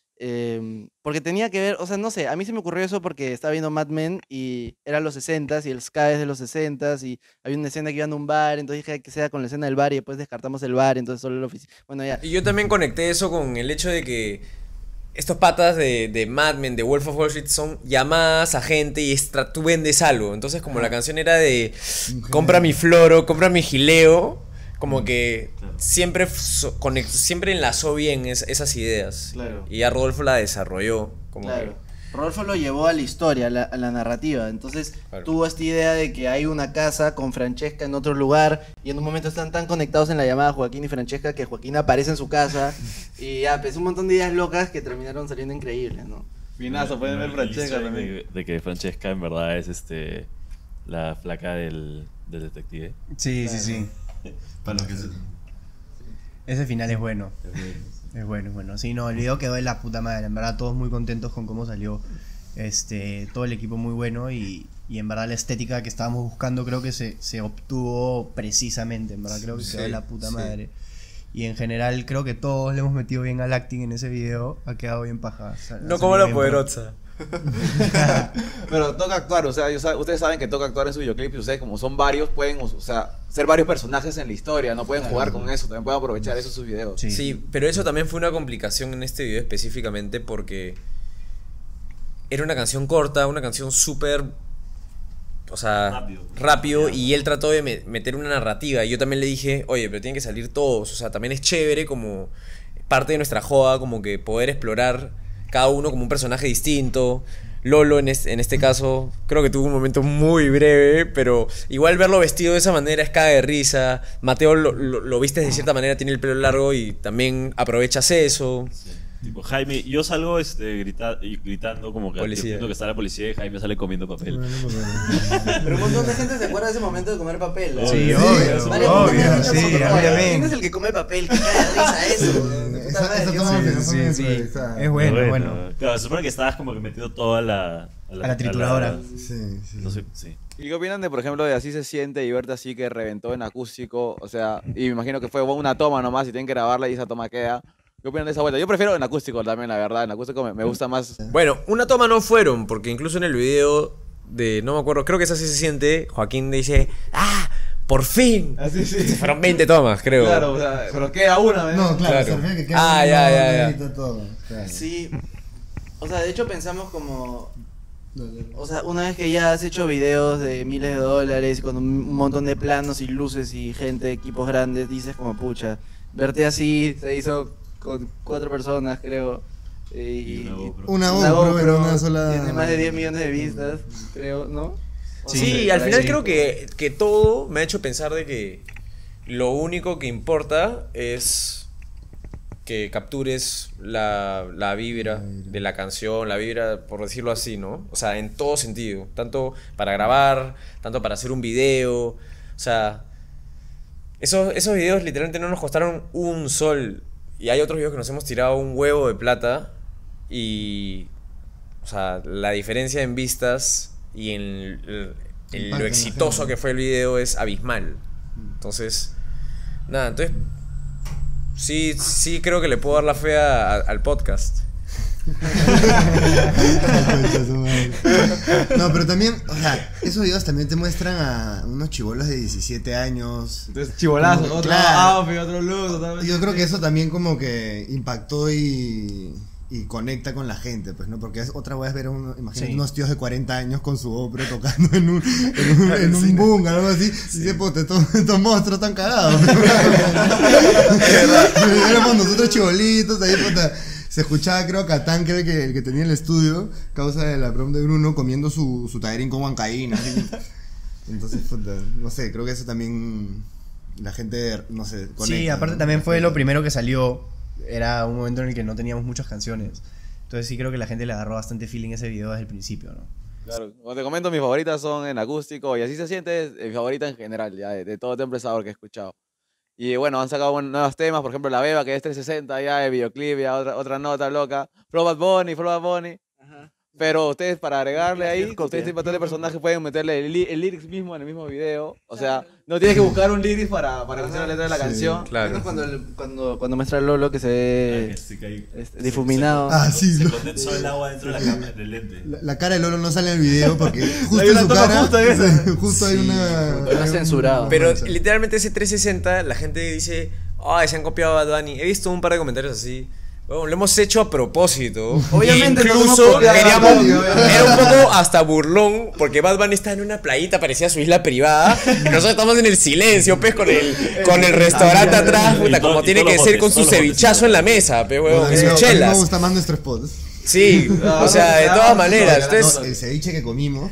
em, porque tenía que ver, o sea, no sé, a mí se me ocurrió eso porque estaba viendo Mad Men y eran los sesentas y el Sky es de los sesentas y había una escena que iban a un bar, entonces dije que sea con la escena del bar y después descartamos el bar, entonces solo la oficina. Bueno, ya. Y yo también conecté eso con el hecho de que estos patas de, de Mad Men, de Wolf of Wall Street, son llamadas a gente y extra, tú vendes algo. Entonces, como la canción era de compra mi floro, compra mi gileo, como que siempre, so- conect- siempre enlazó bien es- esas ideas. Claro. Y ya Rodolfo la desarrolló. Como Claro. que- Rodolfo lo llevó a la historia, a la, a la narrativa. Entonces Claro. tuvo esta idea de que hay una casa con Francesca en otro lugar y en un momento están tan conectados en la llamada Joaquín y Francesca que Joaquín aparece en su casa y ya, pues un montón de ideas locas que terminaron saliendo increíbles, ¿no? Finazo, pueden ver El Francesca easter egg también. De, de que Francesca en verdad es este la flaca del, del detective. Sí, sí, sí. Para los que se... Ese final es bueno. Es bueno, es bueno. Sí, no, el video quedó de la puta madre. En verdad, todos muy contentos con cómo salió. Este, todo el equipo muy bueno y, y en verdad la estética que estábamos buscando creo que se, se obtuvo precisamente. En verdad, creo que quedó de Sí, la puta sí. madre. Y en general, creo que todos le hemos metido bien al acting en ese video. Ha quedado bien paja. O sea, ha No como salido la bien poderosa. Pero toca actuar, o sea, yo sa- ustedes saben que toca actuar en su videoclip y ustedes como son varios pueden, o sea, ser varios personajes en la historia, no pueden jugar con eso, también pueden aprovechar eso en sus videos. Sí. Sí, pero eso también fue una complicación en este video específicamente porque era una canción corta, una canción súper, o sea, Rápido. rápido, y él trató de me- meter una narrativa y yo también le dije, oye, pero tienen que salir todos, o sea, también es chévere como parte de nuestra joda, como que poder explorar cada uno como un personaje distinto. Lolo en este, en este caso creo que tuvo un momento muy breve, pero igual verlo vestido de esa manera es caga de risa. Mateo lo, lo, lo viste de cierta manera, tiene el pelo largo y también aprovechas eso. Tipo, Jaime, yo salgo este, grita- y gritando como que Policía. diciendo que está la policía y Jaime sale comiendo papel. Pero un montón de gente se acuerda de ese momento de comer papel. ¿no? Sí, Sí, obvio, Varias obvio, personas han dicho sí, como que, "Oye, obviamente. ¿quién es el que come papel? ¿Qué cae de risa eso? De puta Esa, madre, esa yo toma no- al final fue muy Sí, sí. improvisada. Es bueno, Pero bueno. Claro, se supone que estabas como que metido toda la... A la trituradora. Sí, sí. no sé, sí. ¿Y qué opinan de, por ejemplo, de Así se siente y verte así que reventó en acústico? O sea, y me imagino que fue una toma nomás y tienen que grabarla y esa toma queda. ¿Qué opinan de esa vuelta? Yo prefiero en acústico también, la verdad. En acústico me, me gusta más. Bueno, una toma no fueron, porque incluso en el video de, no me acuerdo, creo que es Así se siente, Joaquín dice, ¡ah! ¡Por fin! Así sí. Fueron veinte tomas, creo. Claro, o sea, pero queda una. ¿eh? No, claro, Claro. se refiere que queda Ah, un ya, ya, modo ya. edita todo, claro. Sí. O sea, de hecho pensamos como... O sea, una vez que ya has hecho videos de miles de dólares con un montón de planos y luces y gente, equipos grandes, dices como pucha, verte así se hizo con cuatro personas, creo. Y, Y una GoPro. Una GoPro, pero una sola- Tiene más de diez millones de vistas, creo, ¿no? O Sí, sea, al por final ahí. creo que, que todo me ha hecho pensar de que lo único que importa es que captures la, la vibra de la canción, la vibra, por decirlo así, ¿no? O sea, en todo sentido, tanto para grabar, tanto para hacer un video, o sea, esos, esos videos literalmente no nos costaron un sol, y hay otros videos que nos hemos tirado un huevo de plata, y, o sea, la diferencia en vistas y en, el- en Impacto lo en la exitoso gente. que fue el video es abismal. Entonces, nada, entonces sí, sí creo que le puedo dar la fe a- a- al podcast. Concha su madre. No, pero también, o sea, esos videos también te muestran a unos chibolos de diecisiete años. Entonces, chivolazo, Como- otro claro. outfit, otro look, otra- Yo creo que eso también como que impactó y, y conecta con la gente, pues, ¿no? Porque es otra vez ver a uno, imagínate Sí. unos tíos de cuarenta años con su opro tocando en un, en un, en un boom, algo así. Y dice, puta, estos, estos monstruos están cagados. Éramos nosotros chibolitos, ahí, puta. Se escuchaba, creo, Catán, que era el que, el que tenía el estudio, causa de la prom de Bruno, comiendo su, su tallarín con huancaína. así. Entonces, puta, no sé, creo que eso también la gente, no sé, conecta. Sí, aparte ¿no? también fue lo primero que salió. Era un momento en el que no teníamos muchas canciones. Entonces sí creo que la gente le agarró bastante feeling a ese video desde el principio, ¿no? Claro, como te comento, mis favoritas son en acústico y así se siente, es mi favorita en general, ya, de, de todo Temple Sour que he escuchado. Y bueno, han sacado buen- nuevos temas, por ejemplo La Beba, que es trescientos sesenta ya, el videoclip, ya otra, otra nota loca. Flow Bad Bunny, Flow Bad Bunny. Pero ustedes, para agregarle ahí, ustedes tienen bastantes personajes, pueden meterle el, li- el lyrics mismo en el mismo video. O sea, no tienes que buscar un lyrics para, para conocer la letra de la Sí, canción. Claro. Cuando, el- cuando, cuando muestra Lolo que se ve Sí, que hay- este, difuminado. Ah, sí, Se no. condensó el agua dentro de la cámara del lente. La, la cara de Lolo no sale en el video porque justo Hay en una su toma cara justo ahí. justo hay una... Lo han censurado. Pero Sí. literalmente ese trescientos sesenta, la gente dice, ay, se han copiado a Bad Bunny. He visto un par de comentarios así. Bueno, lo hemos hecho a propósito. Obviamente nos hemos Incluso copiado a queríamos, Bad Bunny, obviamente. era un poco hasta burlón, porque Bad Bunny está en una playita, parecía su isla privada. Y nosotros estamos en el silencio, pues, con el, con el restaurante atrás, Y puta, todo- como y tiene todos que los ser botes, con su todos los cevichazo botes. en la mesa, pe, Bueno, huevón, a y mí me- sus a mí me chelas. gusta más nuestro spot. Sí, o sea, de todas maneras. No, Entonces, el ceviche que comimos.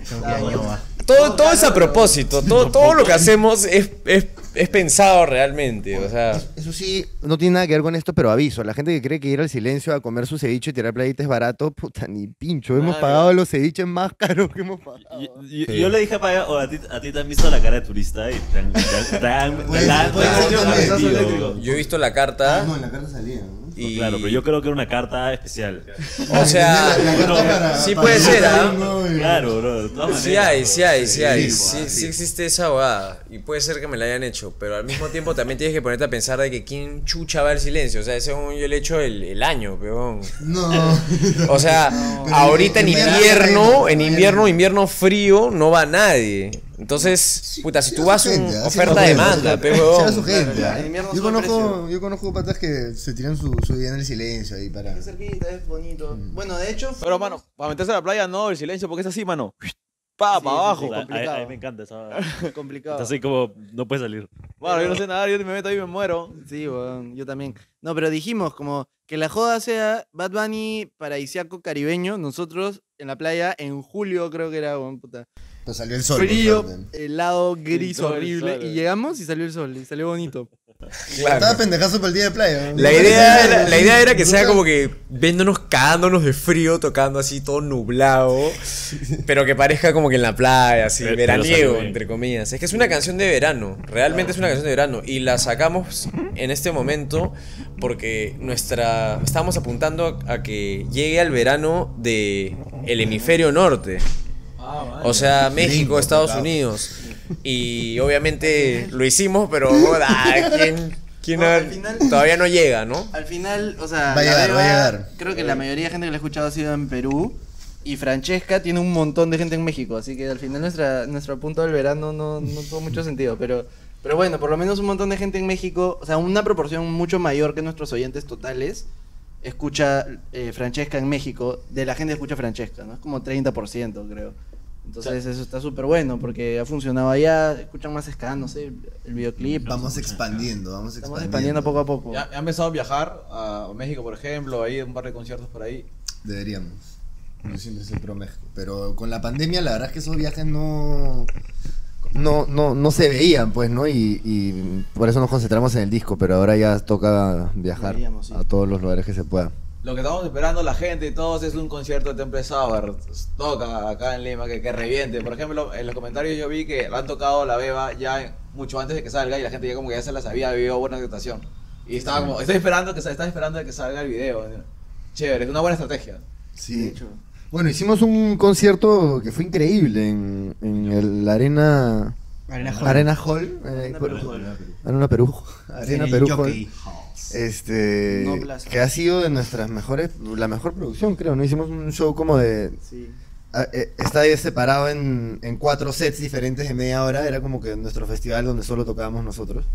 todo, todo es a propósito, todo, todo lo que hacemos es, es, es pensado realmente, o sea. Eso sí, no tiene nada que ver con esto, pero aviso. La gente que cree que ir al silencio a comer su ceviche y tirar playita es barato, puta, ni pincho. Hemos pagado los ceviches más caros que hemos pagado. Y- y- Yo le dije a Paya, o a ti, a ti te han visto la cara de turista y te han, te han, te han- Puede te ser, han- puede te ser han también. metido. eléctrico. Yo he visto la carta Ah, no, en la carta salía, ¿no? y. Claro, pero yo creo que era una carta especial. O sea, La- la carta no, para- sí para puede el ser, ¿ah? domingo y- Claro, bro, de todas Sí maneras, hay, bro. sí hay, sí hay. Sí, Sí, sí existe esa abogada. Y puede ser que me la hayan hecho. Pero al mismo tiempo también tienes que ponerte a pensar de que quién chucha va al silencio. O sea, según yo le he hecho el, el año, peón. No. O sea, Pero ahorita en en verano, invierno, en en invierno, invierno frío, no va nadie. Entonces, puta, si Sí, tú a vas su un gente, así oferta como gente, demanda, pe sí, a su huevón. gente. Claro, en invierno Yo sube conozco, precio. yo conozco patas que se tiran su, su día en el silencio ahí para. Es cerquita, es bonito. Bueno, de hecho. Pero, mano, para meterse a la playa, no, el silencio, porque es así, mano. Pa, Sí, para sí, abajo. sí. A- a- a- complicado. mí me encanta esa. es complicado. Está así como, no puedes salir. Bueno, yo no sé nadar, yo me meto ahí y me muero. Sí, weón, yo también. No, pero dijimos como que la joda sea Bad Bunny paradisiaco caribeño, nosotros en la playa en julio creo que era, weón, puta. Pues salió el sol. por Frío, suerte. helado, gris, todo el horrible. sol, Y eh. llegamos y salió el sol, y salió bonito. Estaba pendejazo para el día de playa. ¿no? La idea, era, la idea era que sea como que viéndonos cagándonos de frío, tocando así todo nublado, pero que parezca como que en la playa, así, Pero- pero salió veraniego, bien. entre comillas. Es que es una canción de verano, realmente es una canción de verano, y la sacamos en este momento porque nuestra estamos apuntando a que llegue al verano de el hemisferio norte. O sea, México, Gringo, Estados tocado. Unidos. Y obviamente lo hicimos, pero ah, ¿quién, quién No, ha- al final- todavía no llega, ¿no? Al final, o sea, Va a la llegar, Beba, va a llegar. creo que la mayoría de gente que la ha escuchado ha sido en Perú. Y Francesca tiene un montón de gente en México, así que al final nuestra, nuestro punto del verano no, no tuvo mucho sentido. Pero, pero bueno, por lo menos un montón de gente en México, o sea, una proporción mucho mayor que nuestros oyentes totales, escucha eh, Francesca en México. De la gente que escucha Francesca, ¿no? Es como treinta por ciento, creo. Entonces eso está súper bueno, porque ha funcionado allá, escuchan más ska, no sé, el videoclip. Vamos expandiendo, vamos Estamos expandiendo. expandiendo poco a poco. Ya, ya han empezado a viajar a México, por ejemplo, ahí un par de conciertos por ahí. Deberíamos. Yo siempre soy pro México. Pero con la pandemia, la verdad es que esos viajes no. No, no, no se veían, pues, ¿no? Y, y por eso nos concentramos en el disco, pero ahora ya toca viajar Deberíamos, sí. a todos los lugares que se pueda. Lo que estamos esperando la gente y todos es un concierto de Temple Sour. Toca acá en Lima, que, que reviente. Por ejemplo, en los comentarios yo vi que lo han tocado La Beba ya en- mucho antes de que salga y la gente ya como que ya se la sabía, vio buena aceptación. Y estaba como, estoy esperando que sa- estaba esperando que salga el video. Chévere, es una buena estrategia. Sí. De hecho. Bueno, hicimos un concierto que fue increíble en, en el Arena. Arena Hall. Arena Hall. eh, Arena por- Perú. Arena Perú. En Arena el Perú Jockey Hall. Este, No Plaza. que ha sido de nuestras mejores, la mejor producción, creo, ¿no? Hicimos un show como de... Sí. ah, eh, Está separado en, en cuatro sets diferentes de media hora, era como que nuestro festival donde solo tocábamos nosotros.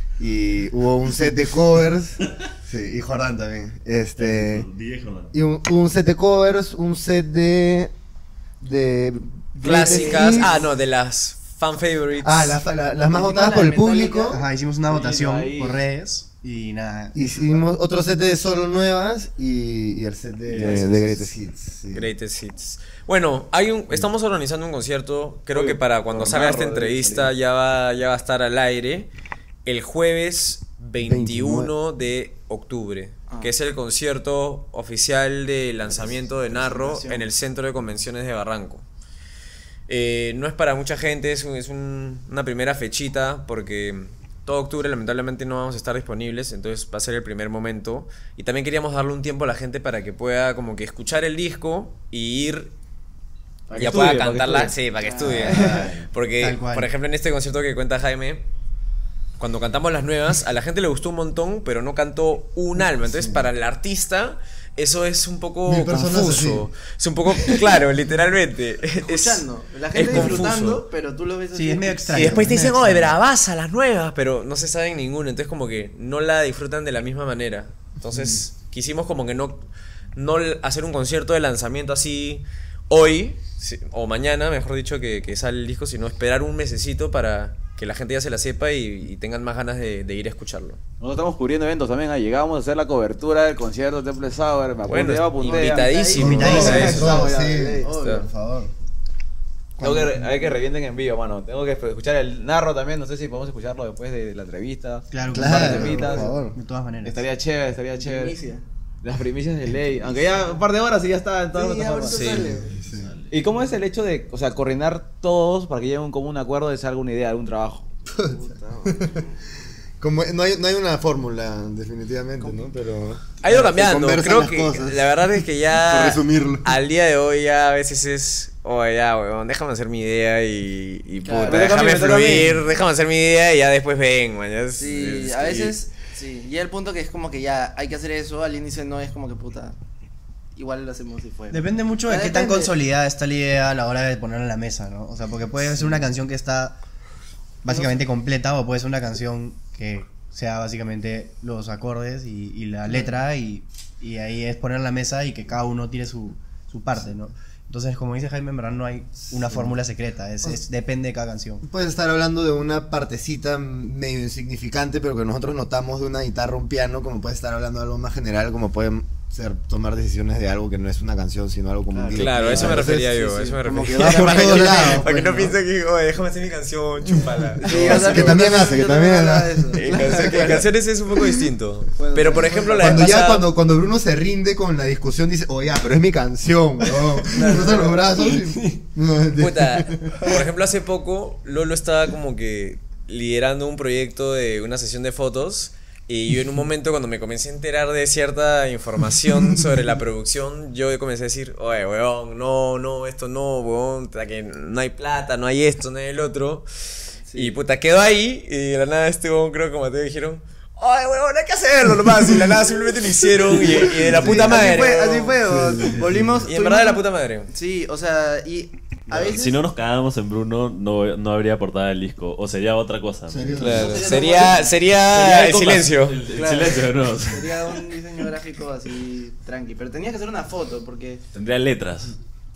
Y hubo un set de covers, sí, y Jordán también. Este, D J Jordan. y un, un set de covers, un set de... de Clásicas. hits. Ah, no, de las fan favorites. Ah, las, la- las más Hicimos votadas la por de el público. Metallica. Ajá, hicimos una Sí, votación ahí. por redes y nada. Hicimos otro set de solo nuevas y, y el set de, Yes. de Greatest Hits. sí. Greatest Hits. Bueno, hay un, estamos organizando un concierto. Creo Oye, que para cuando con salga esta Narro debe entrevista salir. ya va, ya va a estar al aire. El jueves veintiuno de octubre, Ah. que es el concierto oficial de lanzamiento de Narro Presentación. en el Centro de Convenciones de Barranco. Eh, no es para mucha gente, es, un- es un- una primera fechita porque todo octubre lamentablemente no vamos a estar disponibles, entonces va a ser el primer momento. Y también queríamos darle un tiempo a la gente para que pueda como que escuchar el disco y ir Para que ya estudie, pueda para que cantarla, estudie. sí, para que Ah. estudie. Porque, Tal cual. por ejemplo, en este concierto que cuenta Jaime, cuando cantamos las nuevas, a la gente le gustó un montón, pero no cantó un alma. Entonces, para el artista, eso es un poco Mil personas confuso. Es un poco, claro, literalmente. Es- Escuchando, la es gente confuso. disfrutando, pero tú lo ves así. Sí, es medio extraño. Y después te es dicen, medio oh, extraño. bravaza, las nuevas, pero no se saben ninguna. Entonces, como que no la disfrutan de la misma manera. Entonces, quisimos como que no, no hacer un concierto de lanzamiento así hoy, sí, o mañana, mejor dicho, que, que sale el disco, sino esperar un mesecito para que la gente ya se la sepa y, y tengan más ganas de, de ir a escucharlo. Nosotros estamos cubriendo eventos también. ahí Llegamos a hacer la cobertura del concierto de Temple Sour. Me apunté, Bueno, me apunté. invitadísimo. Invitadísimo. Eso, eso. Todo, ya, sí. ley. Obvio, por favor. Tengo que, hay que revienten en vivo, mano. Tengo que escuchar el narro también. No sé si podemos escucharlo después de la entrevista. Claro, Un par de Claro, por temitas. favor. De todas maneras. Estaría chévere, estaría chévere. Primicia. Las primicias de ley. Aunque ya un par de horas y ya está en todas las Sí, ahorita plataformas. Sí. sale. ¿Y cómo es el hecho de, o sea, coordinar todos para que lleguen a un común acuerdo de hacer alguna idea, algún trabajo? Como, no, hay, no hay una fórmula, definitivamente, ¿no? Pero... Ha ido se cambiando. conversan Creo las que cosas. la verdad es que Por ya resumirlo. al día de hoy ya a veces es, oh ya, weón, déjame hacer mi idea y, y Claro, puta, me toca a mí, déjame me toca a mí. fluir, déjame hacer mi idea y ya después ven, man. ya es- Sí, es- a y- veces, sí. Y el punto que es como que ya hay que hacer eso, al inicio no es como que puta. Igual lo hacemos y fue. Depende mucho de Ya qué tan depende. consolidada está la idea a la hora de ponerla en la mesa, ¿no? O sea, porque puede ser una canción que está básicamente completa o puede ser una canción que sea básicamente los acordes y, y la letra y, y ahí es poner en la mesa y que cada uno tire su, su parte, ¿no? Entonces, como dice Jaime, en verdad no hay una fórmula secreta, es, es- depende de cada canción. Puedes estar hablando de una partecita medio insignificante, pero que nosotros notamos de una guitarra, un piano, como puedes estar hablando de algo más general, como pueden ser tomar decisiones de algo que no es una canción, sino algo como un video. Claro, a eso me Entonces, refería yo, sí, a sí. eso me Como que refería. va por Para que todos no- lados, para que pues, no ¿no? piense que, oye, déjame hacer mi canción, chúpala. Sí, o sea, Que también hace, que yo también hablaba hace. de eso. En canción- en canciones es un poco distinto. Bueno, Pero por sí. ejemplo, la Cuando vez ya, pasada- cuando, cuando Bruno se rinde con la discusión, dice, oh ya, pero es mi canción, weón. Cruza los brazos y... No, Puta, por ejemplo, hace poco Lolo estaba como que liderando un proyecto de una sesión de fotos y yo en un momento cuando me comencé a enterar de cierta información sobre la producción, yo comencé a decir, oye, weón, no, no, esto no, weón, puta, que no hay plata, no hay esto, no hay el otro. Y puta, quedó ahí y de la nada este weón, creo que como te dijeron, ay, weón, hay que hacerlo nomás. Y de la nada simplemente lo hicieron y, y de la puta Sí, madre. Así fue, weón. así fue. o- Volvimos. Y en verdad de la tuvimos- puta madre. Sí, o sea, y a veces. Si no nos cagábamos en Bruno, no, no habría portada del disco. O sería otra cosa. ¿Serio? Claro, sería sería, sería Sería el compas- silencio. El, el Claro. silencio, no. Sería un diseño gráfico así tranqui. Pero tenías que hacer una foto porque. Tendría letras.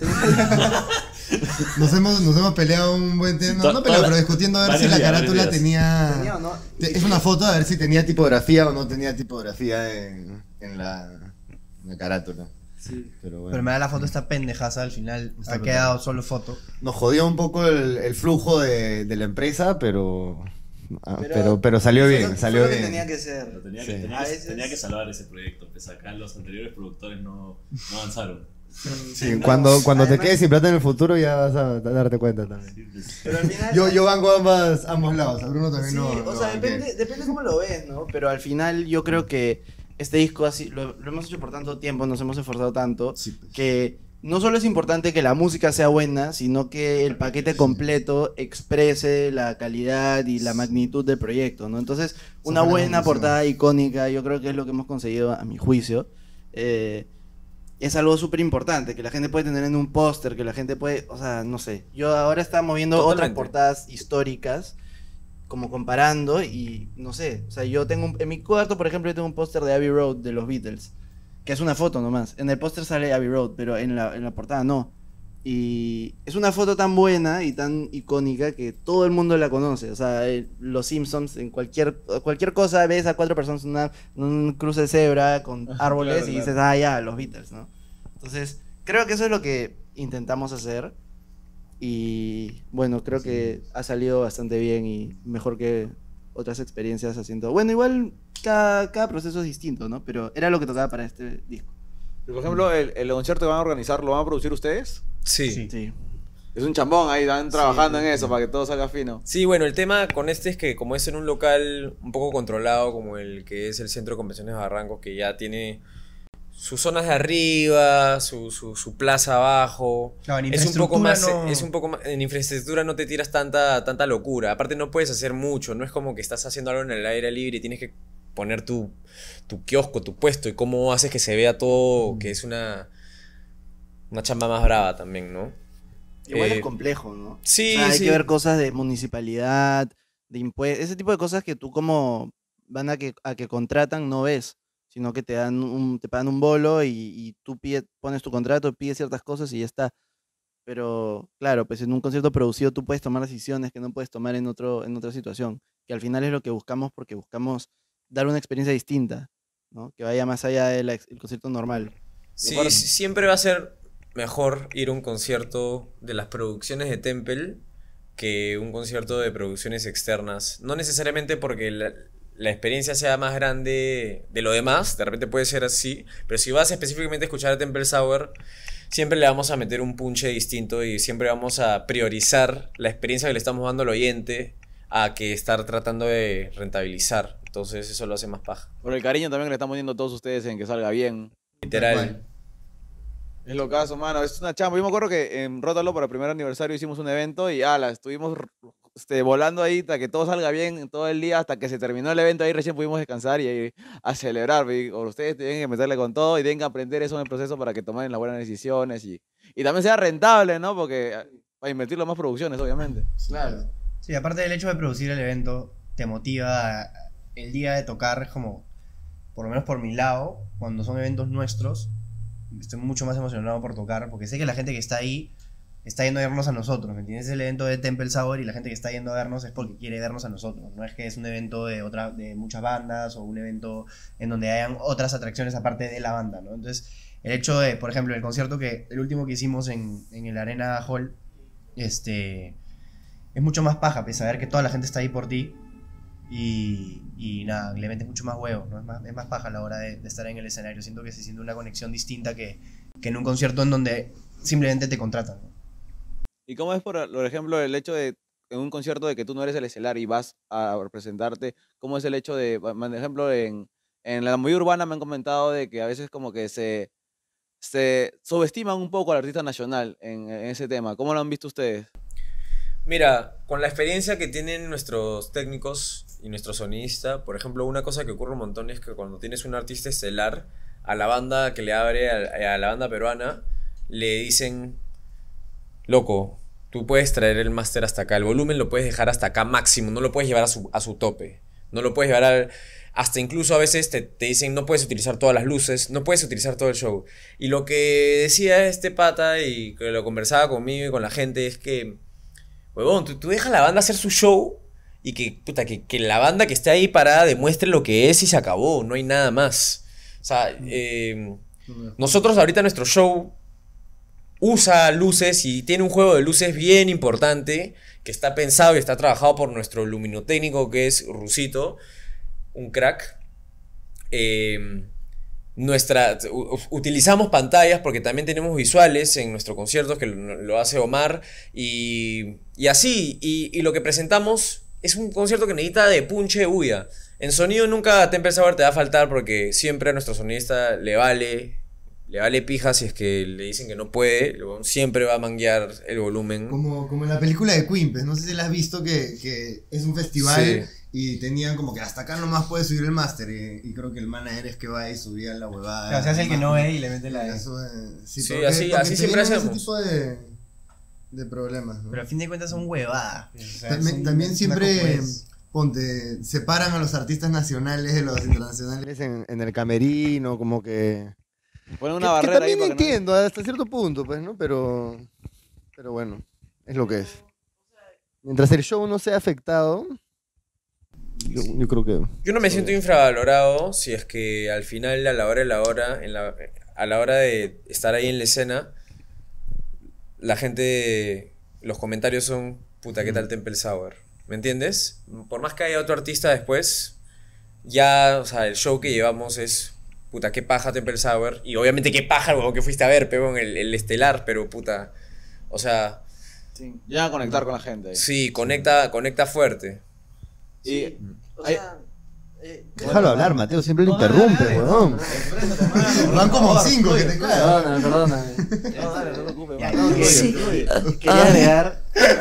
Nos hemos, nos hemos peleado un buen tiempo, no, To- no peleado, toda- pero discutiendo a ver si varios la días, carátula varios días. tenía... Tenía o no. Te- Es una foto a ver si tenía tipografía o no tenía tipografía en, en, la, en la carátula. Sí. Pero bueno. Pero me da la foto esta pendejaza al final, Está ha quedado solo foto. Nos jodió un poco el, el flujo de, de la empresa, pero, ah, Pero- pero, pero salió Fue bien, lo- salió fue lo que bien. tenía que ser. Pero tenía, Sí. que, tenía, A que- veces- tenía que salvar ese proyecto. Pues acá los anteriores productores no, no avanzaron. Sí, No, cuando, cuando te además- quedes sin plata en el futuro ya vas a darte cuenta también. Pero al final. Yo, yo banco ambas, ambos lados, a Bruno también Sí, no. o no sea, banqué. depende, depende cómo lo ves, ¿no? Pero al final yo creo que este disco así, lo, lo hemos hecho por tanto tiempo, nos hemos esforzado tanto, Sí, pues. que no solo es importante que la música sea buena, sino que el paquete completo exprese la calidad y la magnitud del proyecto, ¿no? Entonces, una Esa fue la buena conclusión. portada icónica, yo creo que es lo que hemos conseguido a mi juicio. Eh, es algo súper importante, que la gente puede tener en un póster, que la gente puede, o sea, no sé. Yo ahora estamos viendo otras Totalmente. portadas históricas, como comparando, y no sé, o sea, yo tengo, un- en mi cuarto, por ejemplo, yo tengo un póster de Abbey Road de los Beatles, que es una foto nomás. En el póster sale Abbey Road, pero en la, en la portada no. Y es una foto tan buena y tan icónica que todo el mundo la conoce. O sea, eh, los Simpsons, en cualquier, cualquier cosa ves a cuatro personas en, una- en un cruce de cebra con árboles Claro, y claro. dices, ah, ya, los Beatles, ¿no? Entonces, creo que eso es lo que intentamos hacer. Y bueno, creo que ha salido bastante bien y mejor que otras experiencias haciendo. Bueno, igual cada, cada proceso es distinto, ¿no? Pero era lo que tocaba para este disco. Por ejemplo, el, el concierto que van a organizar, ¿lo van a producir ustedes? Sí. Sí. Sí. Es un chambón ahí, están trabajando sí, en sí. eso para que todo salga fino. Sí, bueno, el tema con este es que como es en un local un poco controlado, como el que es el Centro de Convenciones Barrancos, que ya tiene sus zonas de arriba, su, su, su plaza abajo. Claro, en Es un poco más, infraestructura no- es un poco más, en infraestructura no te tiras tanta, tanta locura. Aparte no puedes hacer mucho, no es como que estás haciendo algo en el aire libre y tienes que poner tu, tu kiosco, tu puesto y cómo haces que se vea todo, que es una, una chamba más brava también, ¿no? Igual Eh, es complejo, ¿no? Sí, O sea, hay sí. que ver cosas de municipalidad, de impuestos, ese tipo de cosas que tú como van a que, a que contratan no ves, sino que te dan un, te pagan un bolo y, y tú pide- pones tu contrato, pides ciertas cosas y ya está. Pero claro, pues en un concierto producido tú puedes tomar decisiones que no puedes tomar en otro, en otra situación, que al final es lo que buscamos porque buscamos dar una experiencia distinta, ¿no? Que vaya más allá del concierto normal. Sí, aparte- sí, siempre va a ser mejor ir a un concierto de las producciones de Temple que un concierto de producciones externas. No necesariamente porque la, la experiencia sea más grande de lo demás, de repente puede ser así, pero si vas específicamente a escuchar a Temple Sour, siempre le vamos a meter un punche distinto y siempre vamos a priorizar la experiencia que le estamos dando al oyente a que estar tratando de rentabilizar. Entonces eso lo hace más paja. Por el cariño también que le están poniendo todos ustedes en que salga bien. Literal. Es lo caso, mano. Es una chamba. Yo me acuerdo que en Rótalo, para el primer aniversario, hicimos un evento y ala, estuvimos este, volando ahí hasta que todo salga bien todo el día, hasta que se terminó el evento. Ahí recién pudimos descansar y, y a celebrar. Y, o ustedes tienen que meterle con todo y tienen que aprender eso en el proceso para que tomen las buenas decisiones y, y también sea rentable, ¿no? Porque ah, para invertirlo en más producciones, obviamente. Claro. Sí, aparte del hecho de producir el evento, te motiva a- el día de tocar, es como, por lo menos por mi lado, cuando son eventos nuestros, estoy mucho más emocionado por tocar, porque sé que la gente que está ahí está yendo a vernos a nosotros, ¿me entiendes? Es el evento de Temple Sour y la gente que está yendo a vernos es porque quiere vernos a nosotros, no es que es un evento de, otra, de muchas bandas o un evento en donde hayan otras atracciones aparte de la banda, ¿no? Entonces, el hecho de, por ejemplo, el concierto que, el último que hicimos en, en el Arena Hall, este... es mucho más paja, pues, saber que toda la gente está ahí por ti y, y nada, le metes mucho más huevo, ¿no? Es más, es más paja a la hora de, de estar en el escenario. Siento que se siente una conexión distinta que, que en un concierto en donde simplemente te contratan, ¿no? ¿Y cómo es, por, por ejemplo, el hecho de, en un concierto de que tú no eres el estelar y vas a representarte? ¿Cómo es el hecho de, por ejemplo, en, en la movida urbana me han comentado de que a veces como que se, se subestiman un poco al artista nacional en, en ese tema? ¿Cómo lo han visto ustedes? Mira, con la experiencia que tienen nuestros técnicos y nuestro sonidista, por ejemplo, una cosa que ocurre un montón es que cuando tienes un artista estelar, a la banda que le abre, a, a la banda peruana, le dicen, loco, tú puedes traer el máster hasta acá, el volumen lo puedes dejar hasta acá máximo, no lo puedes llevar a su, a su tope, no lo puedes llevar al... Hasta incluso a veces te, te dicen no puedes utilizar todas las luces, no puedes utilizar todo el show. Y lo que decía este pata y que lo conversaba conmigo y con la gente es que... Huevón, tú, tú dejas a la banda hacer su show y que, puta, que, que la banda que esté ahí parada demuestre lo que es y se acabó, no hay nada más. O sea, eh, nosotros ahorita nuestro show usa luces y tiene un juego de luces bien importante que está pensado y está trabajado por nuestro luminotécnico que es Rusito, un crack. Eh, Nuestra, u- utilizamos pantallas porque también tenemos visuales en nuestros conciertos que lo, lo hace Omar y, y así, y, y lo que presentamos es un concierto que necesita de punche bulla. En sonido nunca Temple Sour te va a faltar porque siempre a nuestro sonidista le vale le vale pija si es que le dicen que no puede, el huevón siempre va a manguear el volumen. Como, como en la película de Queen, pues, no sé si la has visto que, que es un festival Sí. y tenían como que hasta acá nomás puede subir el máster y, y creo que el manager es que va y subía la huevada. Claro, se hace el que no ve y le mete la de... Eso, eh, sí, Sí, porque- así- porque así te siempre vienen hacemos. ese tipo de, de problemas, ¿no? Pero a fin de cuentas son huevadas. O sea, También, son también una siempre, cojudez. ponte, separan a los artistas nacionales de los internacionales en, en el camerino, como que... Ponen Que, una que barrera ahí también para que no- entiendo hasta cierto punto, pues, ¿no? Pero, pero bueno, es lo que es. Mientras el show no sea afectado, yo, yo creo que... Yo no me siento infravalorado si es que al final, a la hora de la hora, en la, a la hora de estar ahí en la escena, la gente, los comentarios son, puta, ¿qué tal Temple Sour? ¿Me entiendes? Por más que haya otro artista después, ya, o sea, el show que llevamos es, puta, qué paja Temple Sour, y obviamente qué paja el huevón que fuiste a ver, pero el, el estelar, pero puta, o sea, Sí, ya a conectar con la gente. sí, conecta, conecta fuerte. Y O hay- sea, eh, Déjalo hablar, Mateo, siempre lo interrumpe, weón. Van como cinco que te cuidan. Perdóname, perdóname. No, dale, no te preocupes, Ya, mano. no, Fluye, sí. fluye. Quería agregar.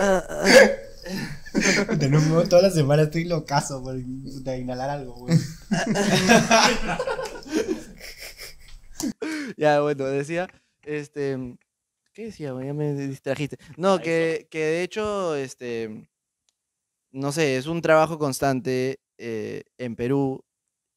Tenemos toda la semana estoy locazo por puta, inhalar algo, güey. Ya, bueno, decía, este, ¿qué decía, güey? Ya me distrajiste. No, que, que de hecho, este, no sé, es un trabajo constante eh, en Perú.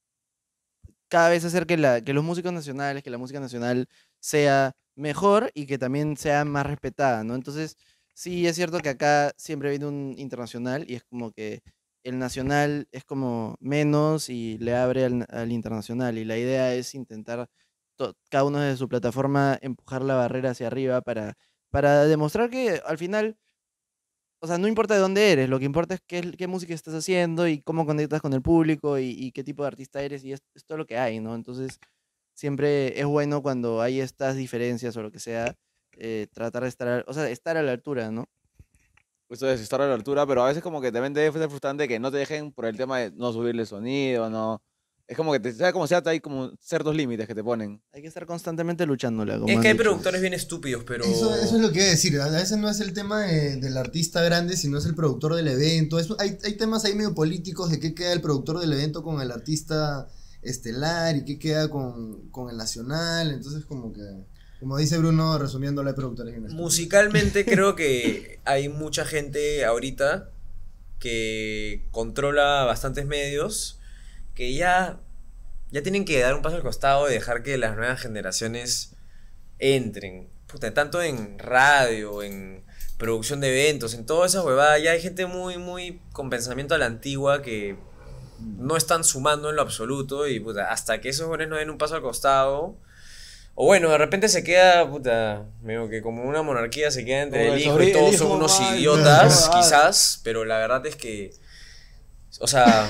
Cada vez hacer que, la, que los músicos nacionales, que la música nacional sea mejor y que también sea más respetada, ¿no? Entonces, sí, es cierto que acá siempre viene un internacional y es como que el nacional es como menos y le abre al, al internacional y la idea es intentar to- cada uno desde su plataforma empujar la barrera hacia arriba para, para demostrar que al final, o sea, no importa de dónde eres, lo que importa es qué, qué música estás haciendo y cómo conectas con el público y, y qué tipo de artista eres y es, es todo lo que hay, ¿no? Entonces, siempre es bueno cuando hay estas diferencias o lo que sea, eh, tratar de estar, a- o sea, estar a la altura, ¿no? Esto es estar a la altura, pero a veces como que también debe ser frustrante que no te dejen por el tema de no subirle sonido, no... Es como que, te, sea como sea, hay como ciertos límites que te ponen. Hay que estar constantemente luchándola. Como Es han que hay dicho. productores bien estúpidos, pero... Eso, eso es lo que iba a decir. A veces no es el tema de- del artista grande, sino es el productor del evento. Eso- hay, hay temas ahí medio políticos de qué queda el productor del evento con el artista estelar y qué queda con, con el nacional. Entonces, como que, como dice Bruno, resumiéndolo, hay productores bien estúpidos. Musicalmente creo que hay mucha gente ahorita que controla bastantes medios que ya, ya tienen que dar un paso al costado y dejar que las nuevas generaciones entren. Puta, tanto en radio, en producción de eventos, en toda esa huevada, ya hay gente muy, muy con pensamiento a la antigua que no están sumando en lo absoluto y puta, hasta que esos jóvenes no den un paso al costado. O bueno, de repente se queda, puta, medio que como una monarquía se queda entre Como el el hijo sobri- y todos el son hijo, unos man, idiotas, no, quizás, pero la verdad es que, o sea,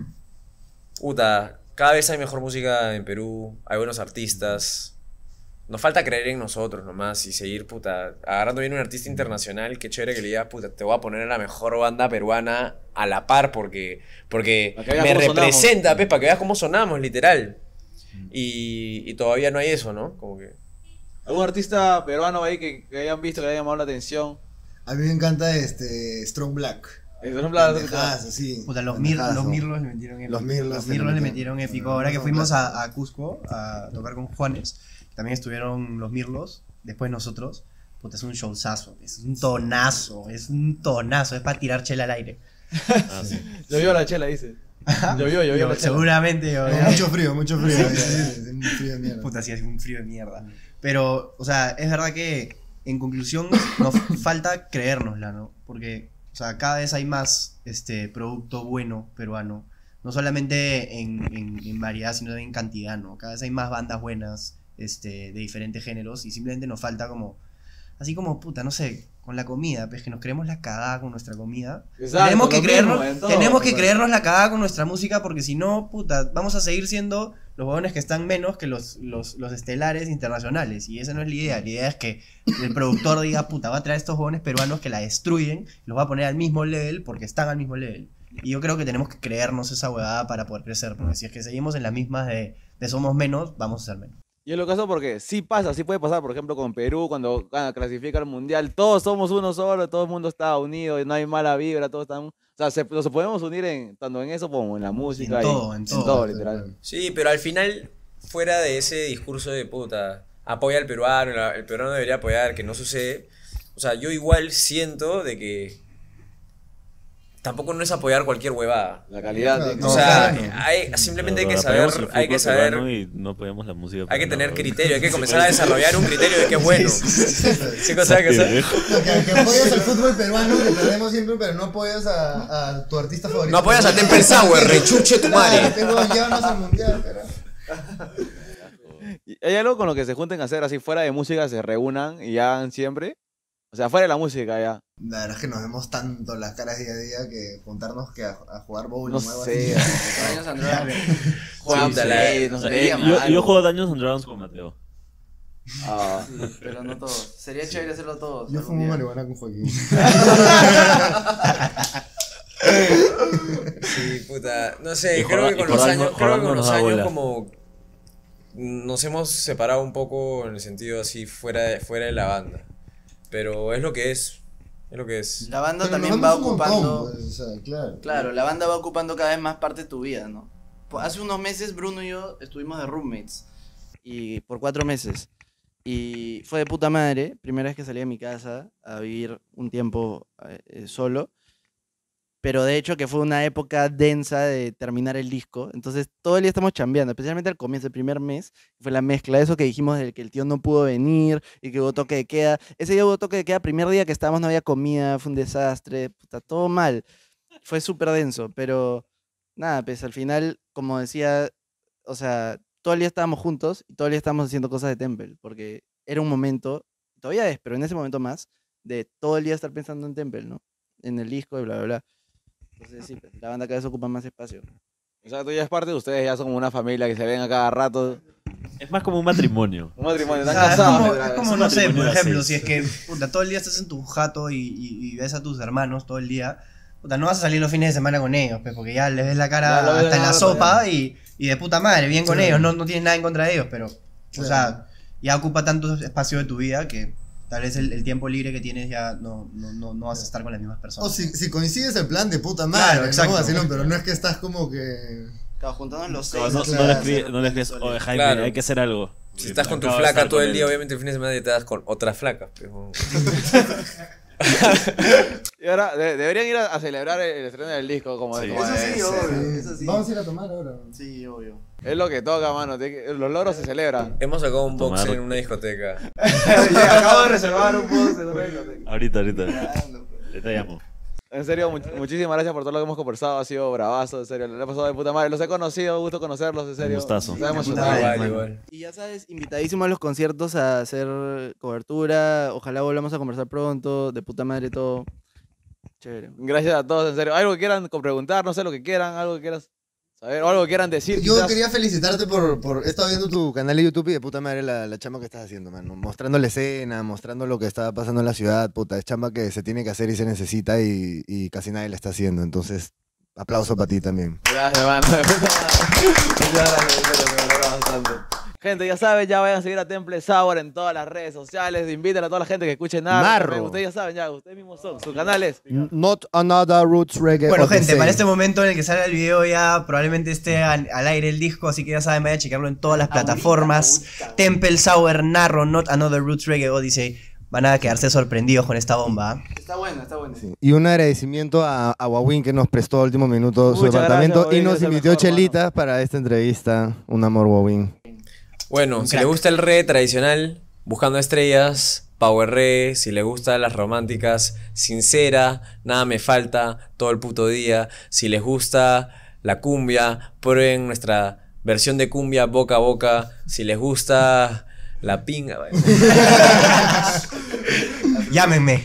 puta, cada vez hay mejor música en Perú, hay buenos artistas. Nos falta creer en nosotros nomás y seguir, puta, agarrando bien un artista internacional, qué chévere que le diga, puta, te voy a poner a la mejor banda peruana a la par porque, porque Para que veas me cómo sonamos. representa, pues, para que veas cómo sonamos, literal. Y, y todavía no hay eso, ¿no? Como que... ¿Algún artista peruano ahí que, que hayan visto, que le haya llamado la atención? A mí me encanta este Strong Black. Eh, por ejemplo, la- Pendejadas, así, Puta, los, mir, pendejadas, los ¿no? mirlos le metieron épico. Los mirlos Los se mirlos le le metieron. metieron épico. No, Ahora que son fuimos clásicos. a, a Cusco a tocar con Juanes, también estuvieron los mirlos, después nosotros. Puta, es un showzazo, es un tonazo, es un tonazo, es para tirar chela al aire. Ah, sí. Llovió la chela, dice. Llovió, llovió la chela. Seguramente, No, llovió. mucho frío, mucho frío. sí, sí, sí, un frío de mierda. Puta, sí, es un frío de mierda. Pero, o sea, es verdad que, en conclusión, nos falta creérnosla, ¿no? Porque, o sea, cada vez hay más este, producto bueno peruano. No solamente en, en, en variedad, sino también en cantidad, ¿no? Cada vez hay más bandas buenas este, de diferentes géneros y simplemente nos falta como... Así como, puta, no sé, con la comida, pues que nos creemos la cagada con nuestra comida. Exacto, tenemos que lo creernos, mismo, en todo, tenemos que pues. creernos la cagada con nuestra música porque si no, puta, vamos a seguir siendo los huevones que están menos que los, los, los estelares internacionales. Y esa no es la idea. La idea es que el productor diga, puta, va a traer estos huevones peruanos que la destruyen, los va a poner al mismo level porque están al mismo level. Y yo creo que tenemos que creernos esa huevada para poder crecer. Porque si es que seguimos en las mismas de, de somos menos, vamos a ser menos. Y es lo caso porque sí pasa, sí puede pasar, por ejemplo, con Perú, cuando gana, clasifica al Mundial, todos somos uno solo, todo el mundo está unido, no hay mala vibra, todos están... O sea, se, nos podemos unir en, tanto en eso como en la música. En todo, y, en todo. literal. Sí, pero al final, fuera de ese discurso de puta, apoya al peruano, la- el peruano debería apoyar, que no sucede. O sea, yo igual siento de que tampoco no es apoyar cualquier huevada. La calidad. Claro, de- no, O sea, claro. hay, simplemente hay que Pero saber, apoyamos el hay que fútbol saber, peruano y no apoyamos la música hay que peruana, tener weón. criterio, hay que comenzar a desarrollar un criterio de qué es bueno. ¿Sí cosa que hacer? No, que, que apoyas al fútbol peruano, que perdemos siempre, pero no apoyas a, a tu artista favorito. No apoyas a Temple Sour, rechuche tu madre. Tengo llévanos al mundial, pero... ¿Y ¿Hay algo con lo que se junten a hacer así fuera de música, se reúnan y hagan siempre? O sea, fuera de la música ya. La verdad es que nos vemos tanto las caras día a día que juntarnos que a, a jugar bowling No o algo sé. así. Daños and Dragons. Juegan Sí, play, no O sea, sé. yo, yo juego Dungeons and Dragons con Mateo. Ah. Sí, pero no todos. Sería chévere hacerlo todos. Yo algún fumo día. marihuana con Joaquín. Sí, puta, no sé, Y creo Jordan- que con y los Jordan- años, creo que Jordan con nos los da años bola. como nos hemos separado un poco en el sentido así fuera de, fuera de la banda. Pero es lo que es, es lo que es. La banda Pero nos también va vemos un montón, ocupando. pues, o sea, claro. Claro, la banda va ocupando cada vez más parte de tu vida, ¿no? Pues hace unos meses Bruno y yo estuvimos de roommates. Y por cuatro meses. Y fue de puta madre. Primera vez que salí de mi casa a vivir un tiempo eh, solo. Pero de hecho que fue una época densa de terminar el disco. Entonces todo el día estamos chambeando, especialmente al comienzo del primer mes. Fue la mezcla de eso que dijimos de que el tío no pudo venir y que hubo toque de queda. Ese día hubo toque de queda, primer día que estábamos no había comida, fue un desastre, puta, todo mal. Fue súper denso, pero nada, pues al final, como decía, o sea, todo el día estábamos juntos y todo el día estábamos haciendo cosas de Temple, porque era un momento, todavía es, pero en ese momento más, de todo el día estar pensando en Temple, ¿no? En el disco y bla, bla, bla. Entonces sí, pues, la banda cada vez ocupa más espacio. O sea, tú ya es parte de ustedes, ya son como una familia que se ven a cada rato. Es más como un matrimonio. Un matrimonio, O están sea, es casados. como, literal. es como, Es un no sé, por matrimonio de ejemplo, seis. si es que puta, todo el día estás en tu jato y, y- y ves a tus hermanos todo el día, puta, no vas a salir los fines de semana con ellos, pues, porque ya les ves la cara Ya lo ves hasta en la cada rato, sopa y, y de puta madre, bien con Sí. ellos, no, no tienes nada en contra de ellos, pero, o Claro. sea, ya ocupa tanto espacio de tu vida que tal vez el, el tiempo libre que tienes ya no, no, no, no vas a estar con las mismas O personas. si, si coincides el plan de puta madre, Claro, ¿no? exacto. Vacilón, pero no es que estás como que... Claro, juntándonos los No, seis. no, claro. no le escribes, no le escribes, "Oye, Jaime, Claro. hay que hacer algo". Si estás con tu Acabo de flaca estar todo con el día, él. obviamente el fin de semana ya te das con otra flaca. Pero... Y ahora de- deberían ir a, a celebrar el, el estreno del disco como, Sí. como Eso debe sí, ser. obvio. Eso sí. Vamos a ir a tomar ahora. Sí, obvio. Es lo que toca, mano. tiene que- Los logros se celebran. Hemos sacado un box Tomar. en una discoteca. Acabo de reservar un box en una discoteca. Ahorita, ahorita. Yo te llamo. En serio, much- muchísimas gracias por todo lo que hemos conversado. Ha sido bravazo, en serio. Le he pasado de puta madre. Los he conocido, gusto conocerlos, en serio. gustazo. Nos hemos Puta chutado. madre. Igual, mano. igual. Y ya sabes, invitadísimo a los conciertos a hacer cobertura. Ojalá volvamos a conversar pronto. De puta madre todo. Chévere. Gracias a todos, en serio. Algo que quieran con preguntar, no sé lo que quieran, algo que quieras saber, o algo que quieran decir. Yo quizás. quería felicitarte por, por... He estado viendo tu canal de YouTube y de puta madre la, la chamba que estás haciendo, mano. Mostrando la escena, mostrando lo que está pasando en la ciudad, puta. Es chamba que se tiene que hacer y se necesita y, y casi nadie la está haciendo. Entonces, aplauso para ti también. Gracias, mano. Muchas gracias, en serio, me alegra bastante. Gente, ya saben, ya vayan a seguir a Temple Sour en todas las redes sociales. Inviten a toda la gente que escuche nada. Marro. Ustedes ya saben, ya, ustedes mismos son. Su canal es. Not another roots reggae. Bueno, Odyssey. gente, para este momento en el que salga el video ya probablemente esté al, al aire el disco, así que ya saben, vayan a checarlo en todas las plataformas. Temple Sour, Narro, Not Another Roots Reggae Odyssey. Van a quedarse sorprendidos con esta bomba. ¿Ah? Está bueno, está bueno. Sí. Y un agradecimiento a, a Wawin que nos prestó a último minuto su Muchas departamento gracias, y Wawin, nos eres el invitó mejor, chelitas para esta entrevista. Un amor, Wawin. Bueno, Un si crack. le gusta el reggae tradicional, Buscando Estrellas, Power Reggae. Si le gustan las románticas, Sincera, Nada Me Falta, Todo el Puto Día. Si les gusta la cumbia, prueben nuestra versión de cumbia Boca a Boca. Si les gusta la pinga, vaya. Llámenme.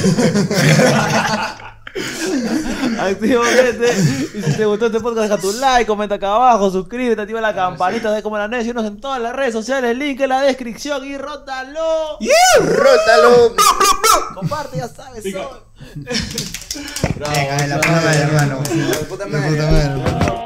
Activo, gente. Y si te gustó este podcast, deja tu like, comenta acá abajo, suscríbete, activa la campanita de como la net, síguenos en todas las redes sociales, el link en la descripción y rótalo. ¡Rótalo! Comparte, ya sabes. soy. Venga, de la puta madre, hermano. De puta De madre. puta madre.